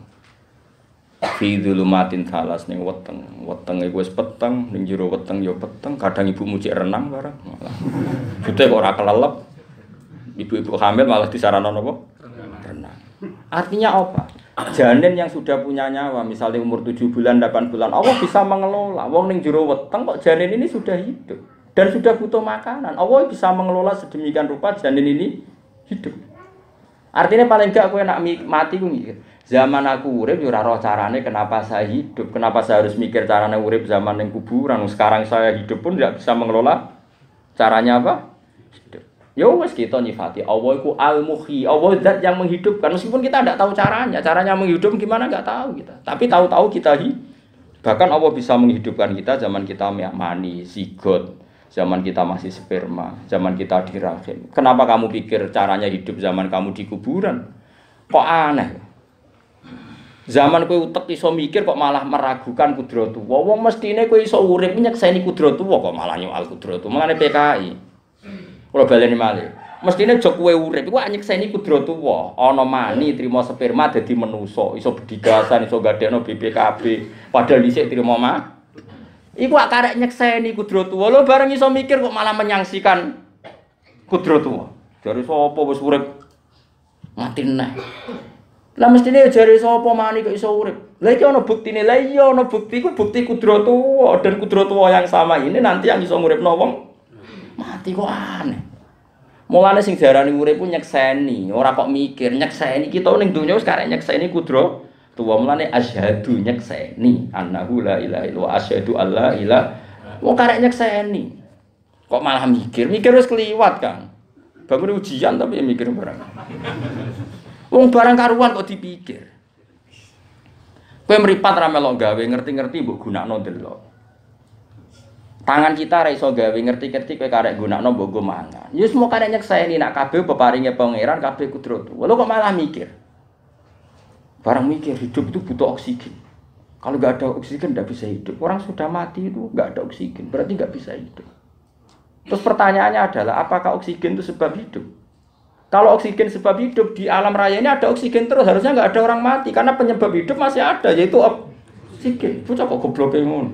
Fi dzulumatin thalas ning weteng. Weteng iku wis peteng, ning jero weteng yo peteng. Kadang ibumu cek renang bareng. Jute kok ora kelelep. Ibu-ibu hamil malah disarankan apa? Renang. Artinya apa? Janin yang sudah punya nyawa, misalnya umur tujuh bulan, delapan bulan, Allah bisa mengelola. Wong ning jero weteng kok janin ini sudah hidup dan sudah butuh makanan. Allah bisa mengelola sedemikian rupa janin ini hidup. Artinya paling enggak kowe nak mati ku mikir. Zaman aku urip yo ora roh carane kenapa saya hidup, kenapa saya harus mikir carane urip zaman ning kuburan. Sekarang saya hidup pun tidak bisa mengelola caranya apa? Hidup. Ya wis kita nyifati Allah iku al-muhyi, Allah zat yang menghidupkan meskipun kita tidak tahu caranya, caranya menghidup gimana enggak tahu kita. Tapi tahu-tahu kita hidup. Bahkan Allah bisa menghidupkan kita zaman kita mani, zigot, zaman kita masih sperma, zaman kita di rahim. Kenapa kamu pikir caranya hidup zaman kamu di kuburan? Kok aneh? Zaman kowe utek iso mikir kok malah meragukan kudratullah. Wong mestine kowe iso urip nyekseni kudratullah kok malah nyoal kudratullah. Mangane P K I. Kalau baleni malih, mestine aja kowe urip iku nyekseni kudratullah. Ana mani trimo sperma dadi manusa, iso bedigasan, iso gadekno B P K B, padahal dhisik trimo mah. Iku ak karek nyekseni kudratullah. Lho bareng iso mikir kok malah menyangsikan kudratullah. Jare sapa wis urip mati neh. Lah mestine jare sapa mani kok iso urip. Lah iki ana buktine. Lah iya ana bukti ku bukti kudratuwa dan kudratuwa yang sama ini nanti yang iso nguripno wong mati kok aneh. Mulane sing diarani urip ku nyekseni, ora kok mikir nyekseni kita ning donya wis karek nyekseni kudratuwa. Mulane asyhadu nyekseni annahu la ilaha illallah asyhadu alla ilaha wong karek nyekseni. Kok malah mikir, mikir wis kliwat Kang. Bangun ujian tapi ya mikir barang. Wong barang karuan kok dipikir. Kowe mripat ra melok gawe ngerti-ngerti mbok gunakno delok. Tangan kita ra iso gawe ngerti-ngerti kowe karek gunakno mbok go mangan. Ya wis mau karek nyekseni nak kabeh peparinge pangeran kabeh kudrat. Lho kok malah mikir. Barang mikir hidup itu butuh oksigen. Kalau enggak ada oksigen enggak bisa hidup. Orang sudah mati itu enggak ada oksigen, berarti enggak bisa hidup. Terus pertanyaannya adalah apakah oksigen itu sebab hidup? Kalau oksigen sebab hidup di alam raya ini ada oksigen terus harusnya nggak ada orang mati karena penyebab hidup masih ada yaitu oksigen. Bocah kok goblok ngono.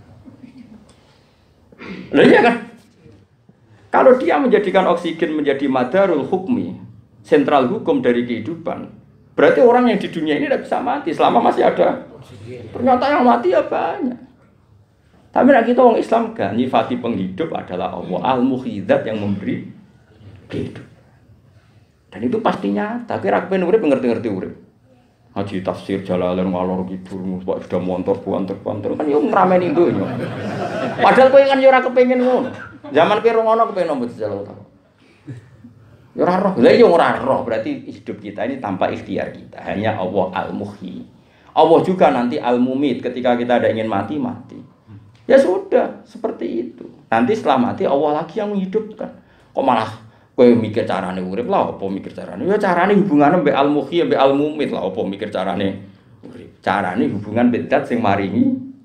Lah iya kan? Kalau dia menjadikan oksigen menjadi madarul hukmi, sentral hukum dari kehidupan, berarti orang yang di dunia ini tidak bisa mati selama masih ada oksigen. Ternyata yang mati ya banyak. Tapi nek kita orang Islam kan nyifati penghidup adalah Allah al-muhyidzat yang memberi hidup. Dan itu pasti nyata. Kira kepen urip ngerti-ngerti urip. Haji tafsir Jalalain ngalor kidul, Pak sudah montor buanter-buanter kan yo ngrameni donya. Padahal kowe kan yo ora kepengin ngono. Zaman kowe ngono kepengin nombot Jalal ta. Yo ora roh. Lah yo ora roh, berarti hidup kita ini tanpa ikhtiar kita. Hanya Allah Al-Muhyi. Allah juga nanti Al-Mumit ketika kita ada ingin mati, mati. Ya sudah, seperti itu. Nanti setelah mati Allah lagi yang menghidupkan. Kok malah kowe mikir carane urip lah apa mikir carane ya carane hubungane mbek al-muhyi mbek al-mumit lah apa mikir carane urip carane hubungan mbek zat sing maringi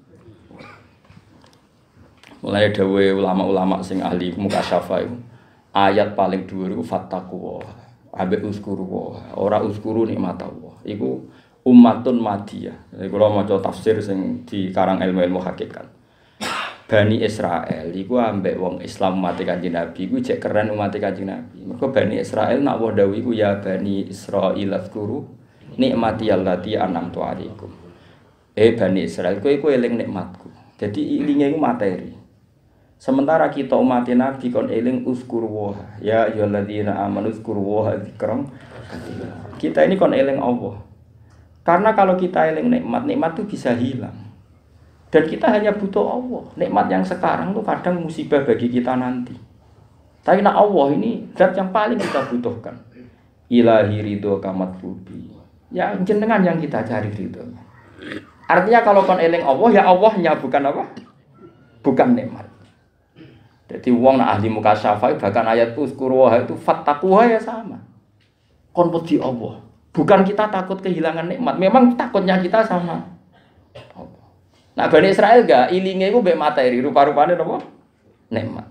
mulai dawuhe ulama-ulama sing ahli mukasyafah iku ayat paling dhuwur iku fattaqwa ambek uskuru ora uskuru nikmat Allah iku ummatun madiyah kula maca tafsir sing dikarang ilmu-ilmu hakikat Bani Israel iku ambek wong Islam umat Kanjeng Nabi iku jek keren umat Kanjeng Nabi. Mergo Bani Israel nak wa dawuh iku ya Bani Israil azkuru nikmati allati an'amtu alaikum. Eh Bani Israel kowe iku eling nikmatku. Jadi ilinge iku materi. Sementara kita umat Nabi kon eling uzkuru wa ya ayyuhalladzina amanu uzkuru wa dzikran katsira. Kita ini kon eling Allah. Karena kalau kita eling nikmat, nikmat itu bisa hilang. Dan kita hanya butuh Allah. Nikmat yang sekarang itu kadang musibah bagi kita nanti. Tapi nak Allah ini zat yang paling kita butuhkan. Ilahi ridho kamat rubi. Ya jenengan yang kita cari ridhonya. Artinya kalau kon eling Allah ya Allahnya bukan apa? Bukan nikmat. Jadi wong nak ahli mukasyafah bahkan ayat uzkuruha itu fattaquha ya sama. Kon wedi Allah. Bukan kita takut kehilangan nikmat. Memang takutnya kita sama Allah. Nah Bani Israel gak ilinge iku mbek materi rupa-rupane napa? Nikmat.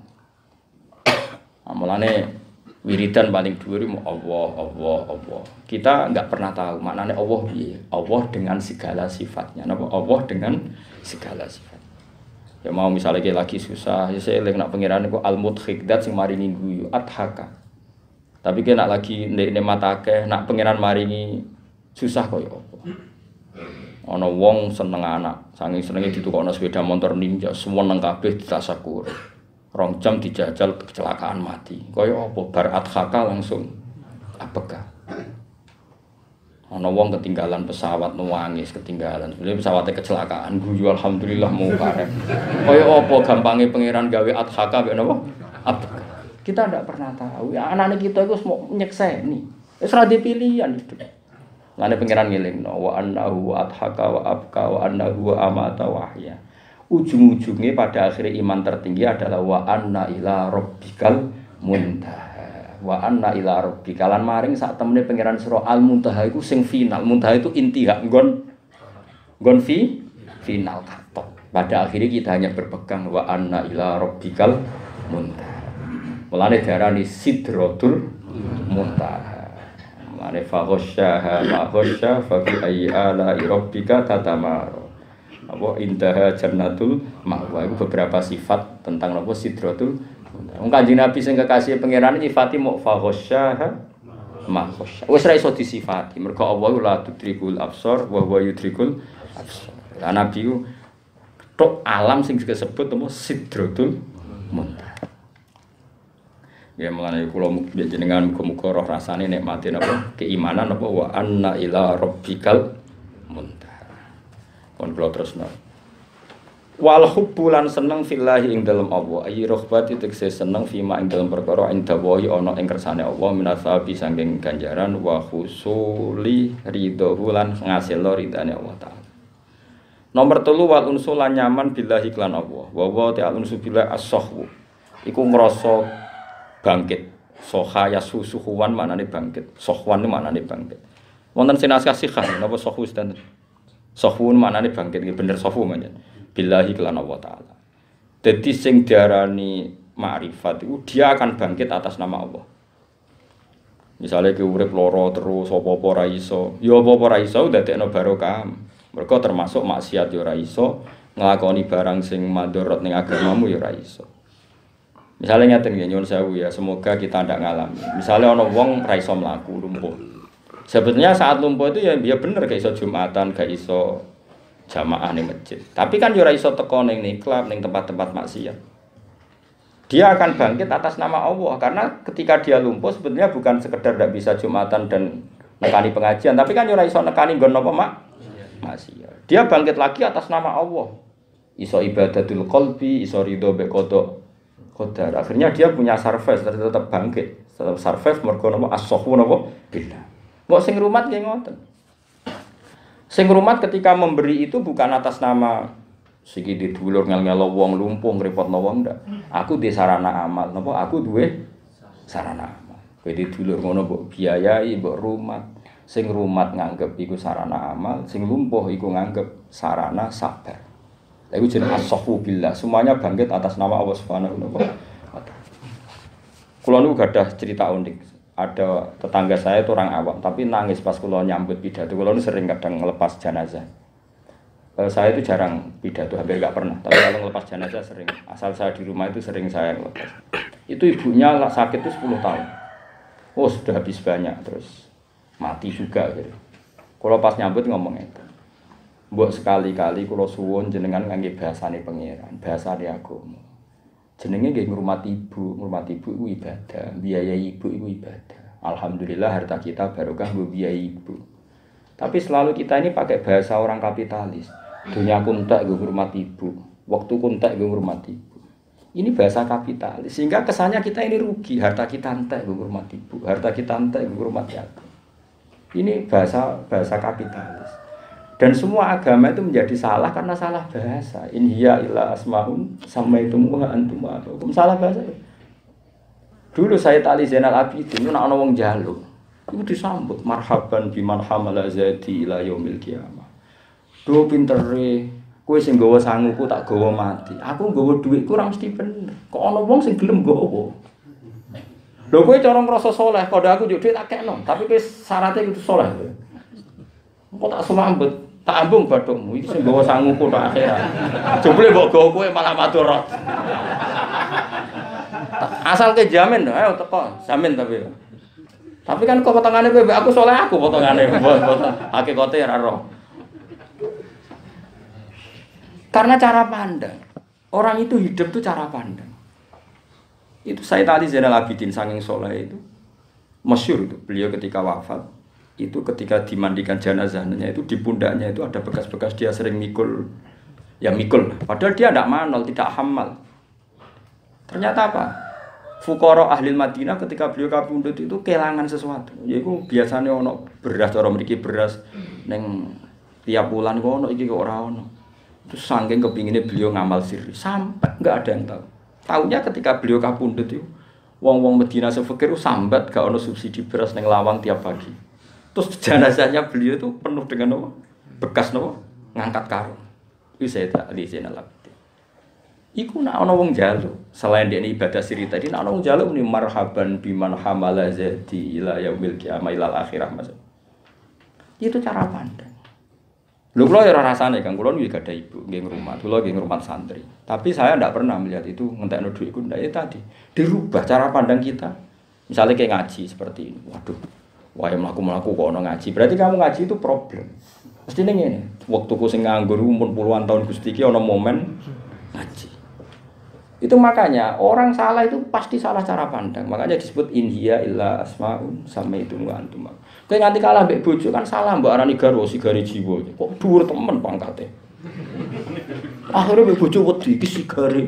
Amulane wiridan paling dhuwur mu Allah, Allah, Allah. Kita enggak pernah tahu maknane Allah piye. Allah dengan segala sifatnya. Napa? Allah dengan segala sifat. Ya mau misalnya lagi susah, ya saya eling nak pangeran iku al-mudhik dat sing maringi guyu adhaka. Tapi ki nak lagi nikmat akeh, nak pangeran maringi susah koyo apa. Ana wong seneng anak, saking senenge ditukokno sepeda motor ninja, semua nang kabeh ditasakur. Rong jam dijajal kecelakaan mati. Kaya apa bar adhaka langsung apeka. Ana wong ketinggalan pesawat nangis ketinggalan. Sebenarnya pesawatnya kecelakaan guyu alhamdulillah mau karep. Kaya apa gampange pangeran gawe adhaka mek napa? Apeka. Kita ndak pernah tahu. Ya anak-anak kita iku mau nyekseni. Wis ora dipilihan hidup. Lane pangeran ngelingno wa annahu adhaka wa abka wa annahu amata wahya. Ujung-ujungnya pada akhirnya iman tertinggi adalah wa anna ila rabbikal muntaha. Wa anna ila rabbika lan maring sak temene pangeran sira al muntaha iku sing final. Muntaha itu intiha nggon nggon fi final katok. Pada akhirnya kita hanya berpegang wa anna ila rabbikal muntaha. Mulane diarani sidratul muntaha. Mane fa ghasyaha ma ghasya fa bi ayyi ala rabbika tatamaro. Apa indaha jannatul ma'wa itu beberapa sifat tentang apa sidratul. Wong Kanjeng Nabi sing kekasih pangeran nyifati mu fa ghasyaha ma khosya. Wis ra iso disifati. Mergo Allah la tudrikul absar wa huwa yudrikul absar. Lah Nabi ku tok alam sing disebut apa Sidratul Muntaha. Ya mulane kula jenengan muga-muga roh rasane nikmati napa keimanan napa wa anna ila rabbikal muntaha. Pun kula terusno. Wal hubbulan seneng fillahi ing dalem Allah. Ayi rohbati tegese seneng fima ing dalem perkara ing dawahi ana ing kersane Allah minasabi saking ganjaran wa husuli ridho lan ngasilno ridane Allah taala. Nomor telu wal unsul lan nyaman billahi klan Allah. Wa wa ta'ala unsu billah as-sahwu. Iku ngrasa bangkit. Soha yasusuhuwan maknane bangkit. Sohwan maknane bangkit. Wonten sinasah sikhah napa sohu standar. Sohun maknane bangkit nggih bener sohu manjen. Billahi kelan Allah taala. Dadi sing diarani makrifat itu dia akan bangkit atas nama Allah. Misalnya ke urip loro terus apa-apa ra iso, ya apa-apa ra iso dadekno barokah. Mergo termasuk maksiat ya ora iso, nglakoni barang sing madharat ning agamamu ya ora iso. Misalnya ngeten nggih nyuwun sewu ya, semoga kita ndak ngalami. Misalnya ana wong ra iso mlaku lumpuh. Sebetulnya saat lumpuh itu ya dia bener gak iso Jumatan, gak iso jamaah ning masjid. Tapi kan yo ora iso teko ning klub, ning tempat-tempat maksiat. Dia akan bangkit atas nama Allah karena ketika dia lumpuh sebetulnya bukan sekedar ndak bisa Jumatan dan nekani pengajian, tapi kan yo ora iso nekani nggon apa mak maksiat. Dia bangkit lagi atas nama Allah. Iso ibadatul qalbi, iso ridho be qada qadar. Akhirnya dia punya survive tetap bangkit. Tetap survive mergo napa as-sahwu napa billah. Kok sing rumat nggih ngoten. Sing rumat ketika memberi itu bukan atas nama siki didulur ngel-ngelo wong lumpuh ngrepotno wong ndak. Aku duwe sarana amal, napa aku duwe sarana amal. Kowe didulur ngono mbok biayai, mbok rumat. Sing rumat nganggep iku sarana amal, sing lumpuh iku nganggep sarana sabar. Lha iku jenenge as-sahwu billah. Semuanya bangkit atas nama Allah Subhanahu wa taala. Kula niku gadah cerita unik. Ada tetangga saya itu orang awam, tapi nangis pas kula nyambut pidato. Kula itu sering kadang ngelepas jenazah. Kalau saya itu jarang pidato, hampir enggak pernah. Tapi kalau ngelepas jenazah sering. Asal saya di rumah itu sering saya ngelepas. Itu ibunya sakit itu sepuluh tahun. Oh sudah habis banyak, terus mati juga. Gitu. Kalau pas nyambut ngomong itu, mbok sekali-kali kula suwun jenengan ngangge bahasane pangeran, bahasane agama. Jenenge nggih ngurmati ibu, ngurmati ibu iku ibadah, biayai ibu iku ibadah. Alhamdulillah harta kita barokah nggo biayai ibu. Tapi selalu kita ini pakai bahasa orang kapitalis. Dunia kuntek nggo ngurmati ibu, waktu kuntek nggo ngurmati ibu. Ini bahasa kapitalis sehingga kesannya kita ini rugi, harta kita entek nggo ngurmati ibu, harta kita entek nggo ngurmati aku. Ini bahasa bahasa kapitalis. Dan semua agama itu menjadi salah karena salah bahasa. In hiya illa asmaun samaitumuha antum hukum salah bahasa. Dulu saya tali Zainal Abidin, nek ana wong njaluk, iku disambut marhaban biman hamala zati ila yaumil qiyamah. Do pintere, kowe sing nggawa sanguku tak gawa mati. Aku nggawa dhuwitku ora mesti bener. Kok ana wong sing gelem nggawa. Lho kowe cara ngrasa saleh, padha aku njuk dhuwit tak kekno, tapi kowe syaratnya kudu saleh. Kok tak sambut tak ambung bathukmu iki sing gawa sanguku tok akhirat. Jebule mbok gawa kowe malah madharat. Asal ke jamin, ayo teko, jamin tapi. Tapi kan kok potongane kowe mbek aku saleh aku potongane, potong hakikate ora roh. Karena cara pandang. Orang itu hidup tuh cara pandang. Itu Sayyid Ali Zainal Abidin saking saleh itu masyhur itu. Beliau ketika wafat itu ketika dimandikan jenazahnya itu di pundaknya itu ada bekas-bekas dia sering mikul ya mikul padahal dia tidak manol, tidak hamal. Ternyata apa? Fuqara ahli Madinah ketika beliau kapundhut itu kelangan sesuatu. Yaiku biasanya ono beras orang mriki beras ning tiap bulan kok ono iki kok ora ono. Itu saking kepinginnya beliau ngamal sirri sampai enggak ada yang tahu. Taunya ketika beliau kapundhut itu wong-wong Madinah sefekir sambat gak ono subsidi beras ning lawang tiap pagi. Terus jenazahnya beliau itu penuh dengan apa? Bekas apa? Ngangkat karung. Itu saya tak di Zainal Abidin. Iku nak ana wong njaluk. Selain dia ibadah siri tadi, nak ana wong njaluk ni marhaban biman hamala zati ila yaumil qiyamah ila akhirah mas. Itu cara pandang. Lho kula ya ora rasane Kang, kula nggih gadah ibu, nggih ngrumat, kula nggih ngrumat santri. Tapi saya ndak pernah melihat itu ngentekno dhuwitku ndak ya tadi. Dirubah cara pandang kita. Misalnya kayak ngaji seperti ini. Waduh. Wah, mlaku-mlaku kok ono ngaji. Berarti kamu ngaji itu problem. Mesti ngene. Waktu ku sing nganggur umur puluhan tahun Gusti iki ono momen ngaji. Itu makanya orang salah itu pasti salah cara pandang. Makanya disebut inhiya illa asmaun samaitum wa antum. Kowe nganti kalah mbek bojo kan salah mbok arani garwa sigare jiwa. Kok dhuwur temen pangkate. Akhirnya mbek bojo wedi iki sigare.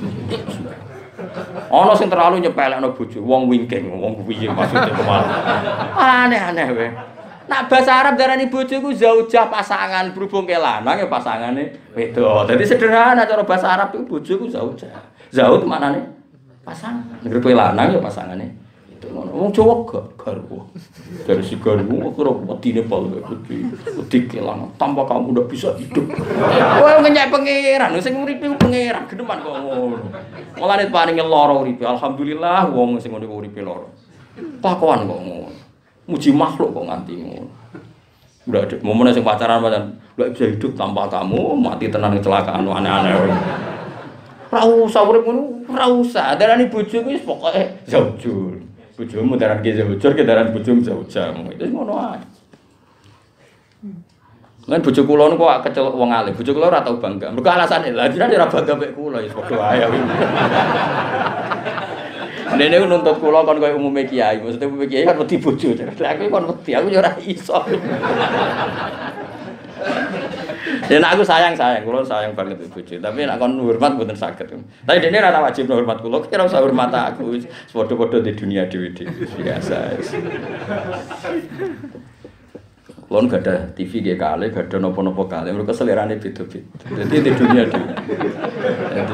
Ana sing terlalu nyepelekno bojo, wong wingking, wong piye maksudnya kemana. Aneh-aneh wae. Nak bahasa Arab darani bojo iku zaujah pasangan, berhubung ke lanang ya pasangane wedok. Dadi sederhana cara bahasa Arab iku bojo iku zaujah. Zauj maknane pasangan. Nek kowe lanang ya pasangane itu ngono. Wong Jawa gak garwa. Dari si garwa kira wedine pol wedi. Wedi kelang tanpa kamu ndak bisa hidup. Kowe ngenyek pangeran, sing uripe pangeran geneman kok ngono. Mulane paringe lara uripe. Alhamdulillah wong sing ngene uripe lara. Pakoan kok ngono. Muji makhluk kok nganti ngono. Udah ada momen sing pacaran-pacaran, ndak bisa hidup tanpa kamu, mati tenan kecelakaan aneh-aneh. Ora usah urip ngono, ora usah. Darani bojo kuwi pokoke zaujul. Bojomu daran ki zaujul, ki daran bojomu zaujah. Itu ngono ae. Lan bojo kula niku kok kecelok wong alim. Bojo kula ora tau bangga. Mergo alasane lha jenenge ora bangga mek kula ya padha ae. Dene nuntut kula kon koyo umume kiai. Maksudnya umume kiai kan wedi bojo. Lah aku kon wedi, aku ya ora iso. Ya aku sayang-sayang, kula sayang banget bojo. Tapi nek kon hormat mboten saged. Tapi dene ora wajib hormat kula, kira usah hormat aku. Padha-padha di dunia dhewe-dhewe biasa. Lon gak ada T V dia kali, gak ada nopo-nopo kali, mereka selerane beda-beda. Jadi di dunia dia. Jadi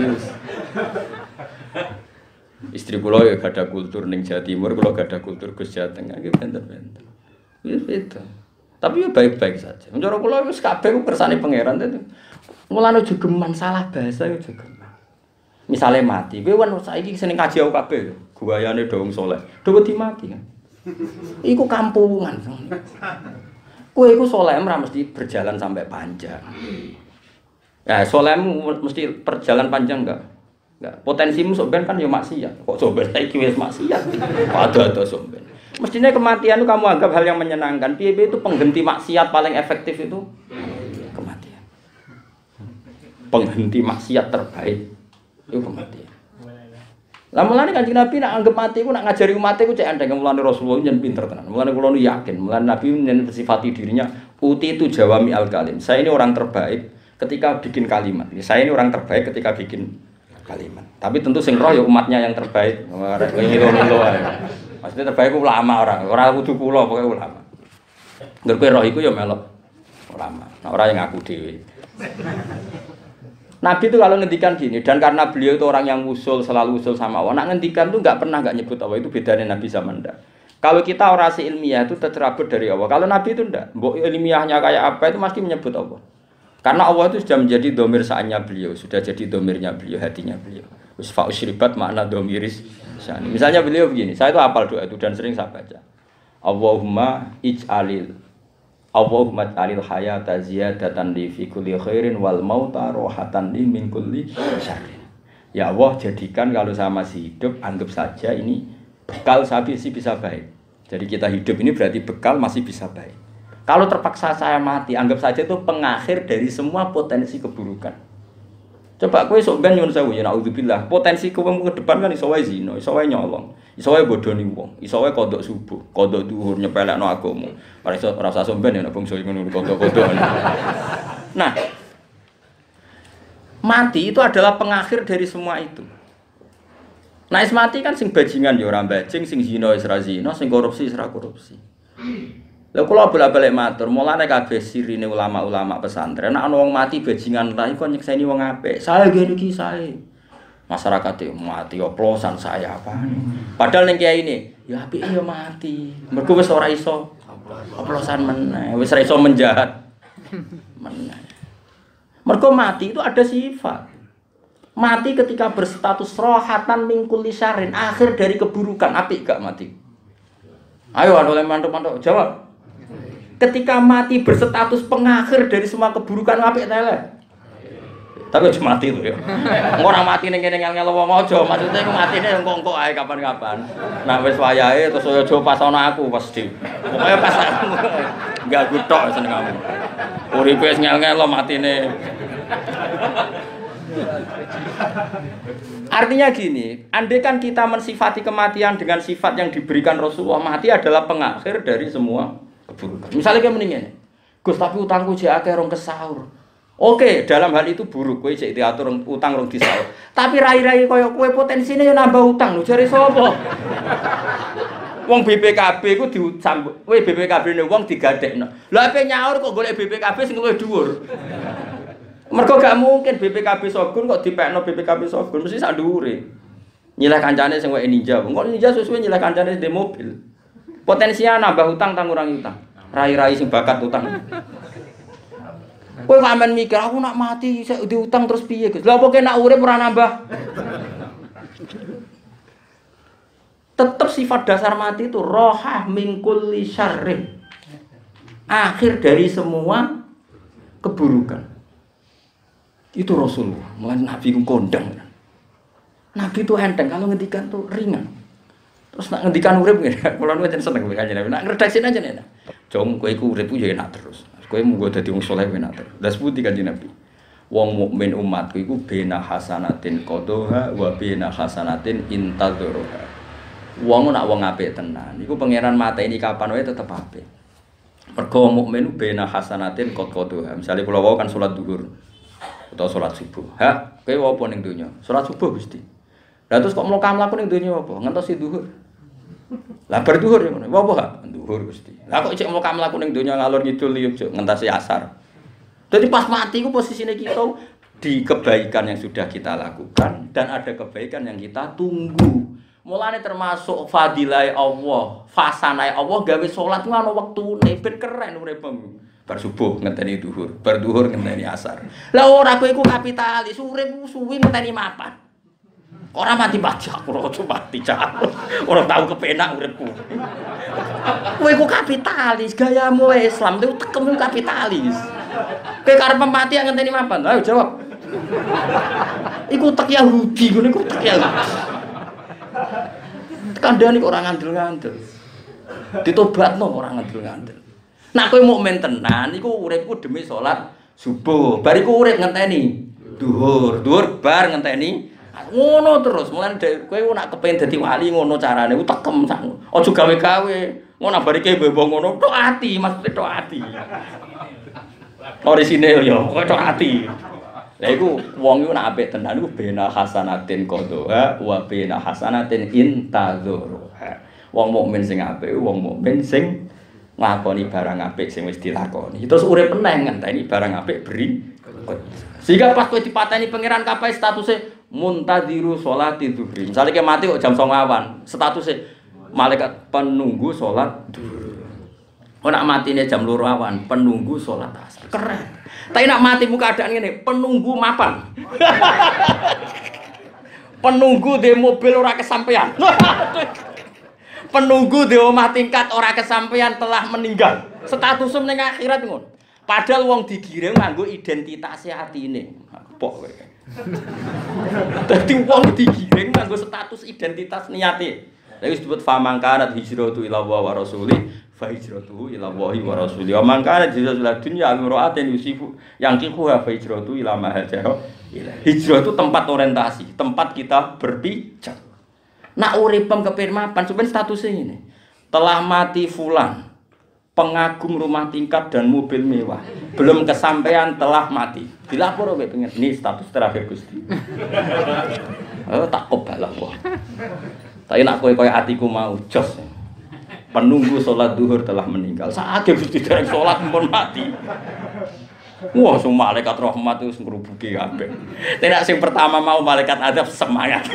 istri kula ya gak ada kultur ning Jawa Timur, kula gak ada kultur Gus Jawa Tengah, iki benten-benten. Wis beda. Tapi ya baik-baik saja. Mencara kula wis kabeh ku kersane pangeran itu. Mulane jogeman salah bahasa yo jogeman. Misale mati, kowe wen saiki seneng kaji aku kabeh, guayane dong soleh. Do wedi mati kan. Iku kampungan. Kowe iku saleh ora mesti berjalan sampai panjang. Ya, salehmu mesti perjalanan panjang enggak? Enggak. Potensimu sampean kan ya maksiat. Kok sampean saiki wis maksiat? Ada-ada sampean. Mestinya kematian itu kamu anggap hal yang menyenangkan. Piye-piye itu penghenti maksiat paling efektif itu kematian. Penghenti maksiat terbaik itu kematian. Lah mulane Kanjeng Nabi nak anggap mati iku nak ngajari umat iku cek andeng mulane Rasulullah nyen pinter tenan. Mulane kula nu yakin, mulane Nabi nyen sifati dirinya uti itu jawami al kalim. Saya ini orang terbaik ketika bikin kalimat. Saya ini orang terbaik ketika bikin kalimat. Tapi tentu sing roh ya umatnya yang terbaik. Ora ngilo-ngilo ae. Maksudnya terbaik ulama orang, ora kudu kula pokoke ulama. Ngger kowe roh iku ya melok ulama. Nah, ora yang ngaku dhewe. Nabi itu kalau ngendikan gini, dan karena beliau itu orang yang usul, selalu usul sama Allah, nak ngendikan itu nggak pernah nggak nyebut Allah, itu bedanya Nabi zaman ndak. Kalau kita orasi ilmiah itu tercerabut dari Allah, kalau Nabi itu ndak, mbok ilmiahnya kayak apa itu pasti menyebut Allah. Karena Allah itu sudah menjadi domir saatnya beliau, sudah jadi domirnya beliau, hatinya beliau. Usfa usribat makna domiris. Misalnya beliau begini, saya itu hafal doa itu dan sering saya baca. Allahumma ij'alil Allahumma ij'alil hayata ziyadatan li fi kulli khairin wal mauta rohatan li min kulli syarrin. Ya Allah, jadikan kalau saya masih hidup, anggap saja ini bekal saya sih bisa baik. Jadi kita hidup ini berarti bekal masih bisa baik. Kalau terpaksa saya mati, anggap saja itu pengakhir dari semua potensi keburukan. Coba kowe sok ben nyuwun sewu ya naudzubillah. Potensi kowe ke depan kan iso wae zina, iso wae nyolong, iso wae bodoni wong, iso wae kodok subuh, kodok dhuwur nyepelekno agama. Ora iso ora usah somben ya nek bangsa ngono kodok-kodok. Nah, mati itu adalah pengakhir dari semua itu. Nah, is mati kan sing bajingan ya ora bajing, sing zina wis ra zina, sing korupsi wis ra korupsi. Lha kula bolak-balik matur, mulane kabeh sirine ulama-ulama pesantren, nek ana wong mati bajingan ta iku nyekseni wong apik. Saya ngene iki sae. Masyarakat e mati oplosan saya apa. Padahal ning kiai ini, ya apik ya mati. Mergo wis ora iso oplosan meneh, wis ora iso menjahat meneh. Mergo mati itu ada sifat. Mati ketika berstatus rohatan min kulli syarrin, akhir dari keburukan. Apik gak mati? Ayo oleh mantuk-mantuk jawab. Ketika mati berstatus pengakhir dari semua keburukan, apik ta elek? Tapi cuma mati lho ya. Ora mati ning kene ngel-ngel wong aja, maksude ku matine engko-engko ae kapan-kapan. Nah wis wayahe terus aja pas ana aku pasti. Pokoke pas aku enggak gutok seneng kamu. Uripe wis ngel-ngel matine. Artinya gini, andai kan kita mensifati kematian dengan sifat yang diberikan Rasulullah, mati adalah pengakhir dari semua keburukan. Misalnya kayak mendingan, Gus tapi utangku jek akeh rong kesaur. Oke, dalam hal itu buruk, kowe jek diatur utang rong disaur. Tapi rai-rai koyo kowe potensine yo nambah utang lho, jare sapa? Wong B P K B ku disambut, kowe B P K B-ne wong digadekno. Lah ape nyaur kok golek B P K B sing luwih dhuwur. Mergo gak mungkin B P K B Sogun kok dipekno B P K B Sogun mesti sak dhuwure. Nyilah kancane sing wae ninja, kok ninja suwe-suwe nyilah kancane di mobil. Potensinya nambah utang tang ngurangi utang. Rai-rai sing bakat utang. Kowe kok amen mikir aku nak mati sik diutang terus piye, Gus? Lah pokoke nak urip ora nambah. Tetap sifat dasar mati itu rohah min kulli syarrin. Akhir dari semua keburukan. Itu Rasulullah, mulai Nabi ku kondang. Nabi itu enteng, kalau ngendikan tuh ringan. Terus nak ngendikan urip ngene, kula nu seneng mbek Kanjeng Nabi. Nak ngredaksine aja enak. Jong kowe iku urip yo enak terus. Kowe muga dadi wong saleh enak terus. Lah seputi Kanjeng Nabi. Wong mukmin umatku iku bena hasanatin qadha wa bena hasanatin intadzuruha. Wong nak wong apik tenan, iku pangeran mateni kapan wae tetep apik. Mergo wong mukmin bena hasanatin qadha. Misale kula wau kan salat zuhur atau salat subuh. Ha, kowe apa ning donya? Salat subuh Gusti. Lah terus kok mlaku-mlaku ning donya apa? Ngentosi zuhur. Lah bar zuhur ya ngono. Apa ha? Zuhur Gusti. Lah kok cek mlaku-mlaku ning donya ngalor ngidul liuk ngentasi asar. Jadi pas mati ku posisine kita di kebaikan yang sudah kita lakukan dan ada kebaikan yang kita tunggu. Mulane termasuk fadilah Allah, fasanai Allah gawe salat ku ana wektune ben keren uripmu. Bar subuh ngenteni zuhur, bar zuhur ngenteni asar. Lah ora kowe iku kapitalis, urip suwi ngenteni mapan. Ora mati-mati aku ora mati cak. Ora tau kepenak uripku. Kowe iku kapitalis, gayamu Islam itu tekemu kapitalis. Kowe karep mati ngenteni mapan. Ayo jawab. Iku tek Yahudi, ngono iku tek Yahudi. Kandhane kok ora ngandel-ngandel. Ditobatno ora ngandel-ngandel. Nak kowe mukmin tenan iku uripku demi salat subuh. Bar iku urip ngenteni zuhur. Zuhur bar ngenteni ngono terus. Mulane kowe nak kepengin dadi wali ngono carane tekem sak. Aja gawe-gawe. Ngono barike bebong ngono tok ati, maksude tok ati. Orisine yo kok tok ati. Lah iku wong iku nak apik tenan iku bena hasanatin qadha wa bena hasanatin intadzuruha. Wong mukmin sing apik wong mukmin sing nglakoni barang apik sing wis dilakoni. Terus urip meneh ngenteni barang apik beri. Sehingga pas kowe dipateni pangeran kabeh statuse muntadziru sholati dzuhri. Misale ke mati kok jam songo awan, statuse malaikat penunggu salat zuhur. Kok nak matine jam loro awan, penunggu salat asar. Keren. Tapi nak mati muka keadaan ngene, penunggu mapan. Penunggu di mobil ora kesampean. Penunggu di omah tingkat ora kesampean telah meninggal. Statusum ning akhirat ngono. Padahal wong digiring nganggo identitas atine. Kepok kowe. Dadi wong digiring nganggo status identitas niate. Lha wis disebut famangkanat hijratu ila wa rasuli fa hijratuhu ila Allahi wa rasuli. Wa mangkanat hijratu ila dunya amra'atin yusifu yang kihu fa hijratu ila ma hajara ila. Hijrah itu tempat orientasi, tempat kita berpijak. Nak uripem kepengin mapan sampeyan statusnya ini. Telah mati fulan, pengagum rumah tingkat dan mobil mewah. Belum kesampaian telah mati. Dilapor kowe pengen ini status terakhir Gusti. Oh tak kobal apa. Tapi nak kowe-kowe atiku mau jos. Penunggu sholat duhur telah meninggal. Saat Gusti dereng sholat pun mati. Wah, semua malaikat rahmat itu ngrubuki kabeh. Tidak sing pertama mau malaikat azab semangat.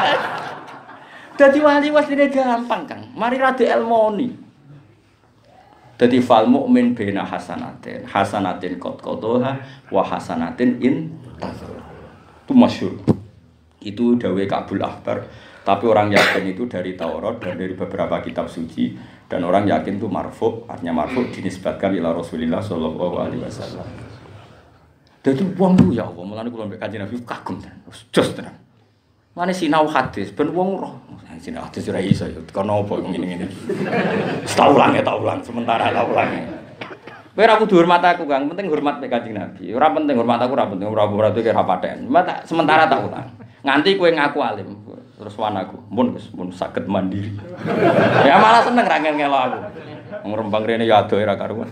Dadi wali wasline gampang, Kang. Mari rada elmoni. Dadi fal mukmin bena hasanatin, hasanatin qad qadha wa hasanatin in tazur. Itu masyhur. Itu dawuh Kabul Ahbar. Tapi orang yakin itu dari Taurat dan dari beberapa kitab suci dan orang yakin itu marfu, artinya marfu dinisbatkan ila Rasulillah sallallahu alaihi wasallam. Dadi wong ku ya Allah, mulane kula mbek Kanjeng Nabi kagum tenan. Jos tenan. Mane sinau hadis ben wong roh. Sinau hadis ora iso ya. Kono apa ngene-ngene. Tak ulang ya, tak ulang sementara tak ulang. Kowe ora kudu hormat aku, Kang. Penting hormat mek Kanjeng Nabi. Ora penting hormat aku, ora penting ora berarti kira paten. Sementara tak ulang. Nganti kowe ngaku alim. Terus wanaku, mun Gus, mun saged mandiri. Ya malah seneng ra ngel-ngelo aku. Wong Rembang rene ya adoh ora karuan.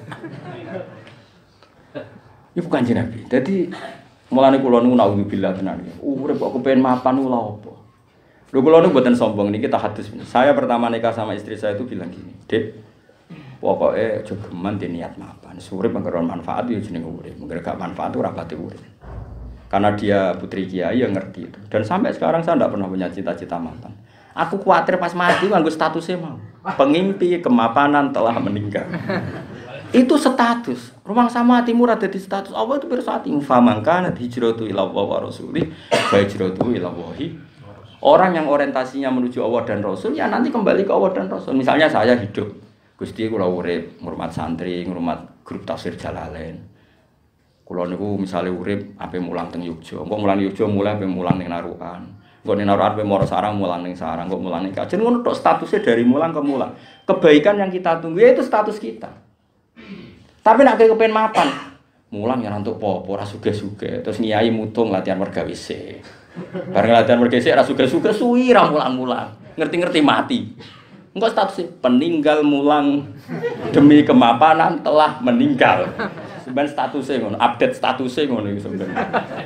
Iku Kanjeng Nabi. Dadi mulane kula niku naudzubillah tenan. Urip kok kepengin mapan lha opo. Lho kula niku mboten sombong niki tahadus. Saya pertama nikah sama istri saya itu bilang gini, "Dek, pokoke aja geman di niat mapan. Urip mengko manfaat ya jenenge urip. Mengko gak manfaat ora pati urip." Karena dia putri kiai yang ngerti itu. Dan sampai sekarang saya tidak pernah punya cita-cita mapan. Aku khawatir pas mati nganggo statusnya mau. Pengimpi kemapanan telah meninggal. Itu status. Rumang sama hatimu ada di status. Allah itu bersatu. Famangkana hijratu ila Allah wa rasulih, fa hijratu ila Allahi. Orang yang orientasinya menuju Allah dan Rasul ya nanti kembali ke Allah dan Rasul. Misalnya saya hidup, Gusti kula urip ngurmat santri, ngurmat grup tafsir Jalalain. Kula niku misale urip ape mulang teng Yogya. Engko mulang Yogya mulai ape mulang ning Narukan. Engko ning Narukan ape moro Sarang mulang ning Sarang, engko mulang ning Kajen ngono tok statusnya dari mulang ke mulang. Kebaikan yang kita tunggu ya itu status kita. Tapi nek kepen mapan, mulang ya nantuk apa ora sugih-sugih. Terus nyai mutung latihan merga W C. Bareng latihan merga W C ora sugih-sugih suwi ra mulang-mulang. Ngerti-ngerti mati. Engko statusnya peninggal mulang demi kemapanan telah meninggal. Sebenarnya statusnya ngono, update statusnya ngono iki sebenarnya.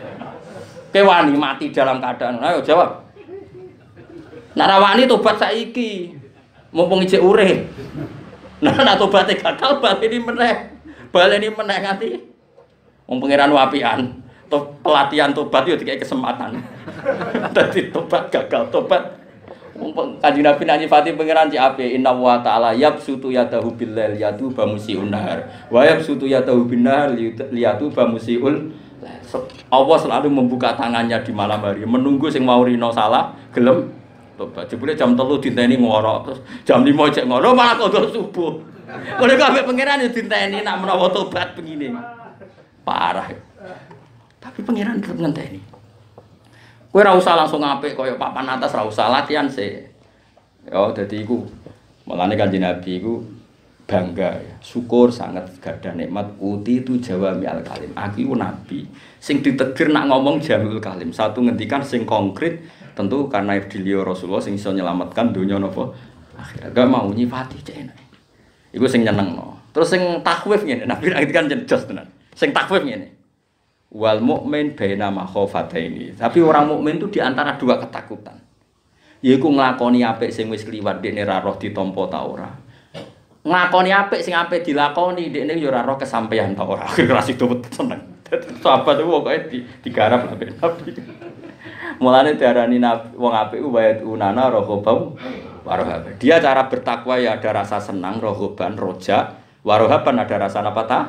Kewani mati dalam keadaan. Ayo jawab. Nek rawani tobat saiki. Mumpung ijek urip. Nah, nek tobaté gagal baleni meneh. Baleni meneh nganti wong pangeran wapian. To pelatihan tobat yo dikai kesempatan. Dadi tobat gagal, tobat wong Kanjeng Nabi nang nyifati pangeran cek apik. Inna wa ta'ala yabsutu yadahu bil lail yatu bamusiun nahar. Wa yabsutu yadahu bin nahar liyatu bamusiul. Allah selalu membuka tangannya di malam hari menunggu sing mau rino salah gelem tobat. Jebule jam telu dinteni ngorok terus jam lima cek ngono malah kok subuh. Ngono kok ambek pangeran yo dinteni nak menawa tobat begini. Parah. Tapi pangeran tetep ngenteni. Kowe ora usah langsung apik kaya papan atas, ora usah latihan sih. Ya dadi iku mulane Kanjeng Nabi iku bangga ya. Syukur sangat gadah nikmat uti itu jawami al kalim. Aku iku nabi sing ditegur nak ngomong jamil kalim. Satu ngendikan sing konkret tentu karena beliau Rasulullah sing iso nyelamatkan dunia napa akhirat. Gak mau nyifati cek enak. Iku sing nyenengno. Terus sing takwif ngene, Nabi ngendikan jenjos tenan. Sing takwif ngene. Wal mukmin baina makhofataini. Tapi orang mukmin itu di antara dua ketakutan. Yaiku nglakoni apik sing wis kliwat dekne ra roh ditampa ta ora. Nglakoni apik sing apik dilakoni dekne ya ora roh kesampaian ta ora. Ora sido seneng. Sahabat itu pokoke di digarap Nabi. Mulane diarani wong apik wayat unana rohobau warohab. Dia cara bertakwa ya ada rasa senang, rohoban, roja, warohaban ada rasa apa ta?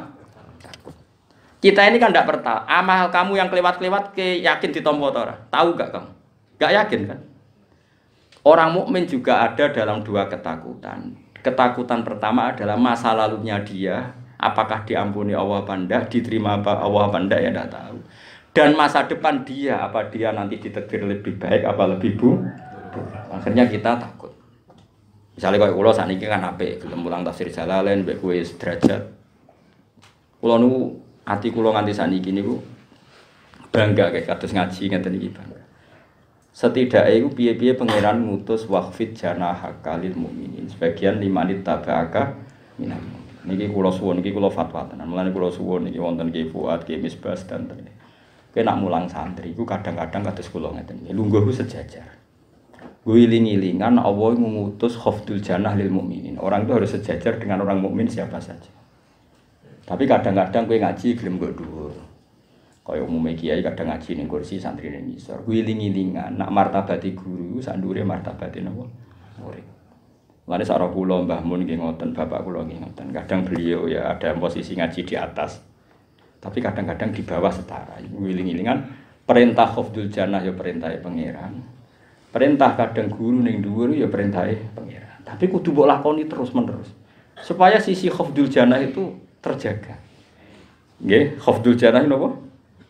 Kita ini kan tidak perta. Amal kamu yang kelewat-kelewat ke yakin ditompo ora? Tahu gak kamu? Gak yakin kan? Orang mukmin juga ada dalam dua ketakutan. Ketakutan pertama adalah masa lalunya dia, apakah diampuni Allah apa enggak, diterima apa Allah apa enggak ya tidak tahu. Dan masa depan dia, apa dia nanti ditegur lebih baik apa lebih buruk. Akhirnya kita takut. Misalnya kalau kula sakniki kan apik, gelem mulang tafsir Jalalain mbek kowe sederajat. Kula niku ati kula nganti sakniki niku bangga kayak kados ngaji ngeten iki bangga. Setidaknya iku piye-piye pangeran ngutus waqfid janahaka lil mukminin. Sebagian limanit tabaka minam. Niki kula suwun niki kula fatwa tenan. Mulane kula suwun niki wonten Ki Fuad, Ki Misbas dan ten. Kowe nak mulang santri iku kadang-kadang kados kula ngeten. Lungguh sejajar. Guling-gilingan Allah mengutus khafdul janah lil mukminin. Orang itu harus sejajar dengan orang mukmin siapa saja. Tapi kadang-kadang kowe ngaji gelem nggo dhuwur. Kaya umume kiai kadang ngaji ning kursi santri ning ngisor. Guling-gilingan nak martabati guru sak ndure martabate napa? Murid. Mane sak kula Mbah Mun nggih ngoten, bapak kula nggih ngoten. Kadang beliau ya ada posisi ngaji di atas. Tapi kadang-kadang di bawah setara. Guling-gilingan perintah khafdul janah ya perintahe pangeran. Perintah kadang guru ning dhuwur ya perintahe pangeran. Tapi kudu mbok lakoni terus-menerus. Supaya sisi khafdul janah itu terjaga. Nggih, khafdul janah napa?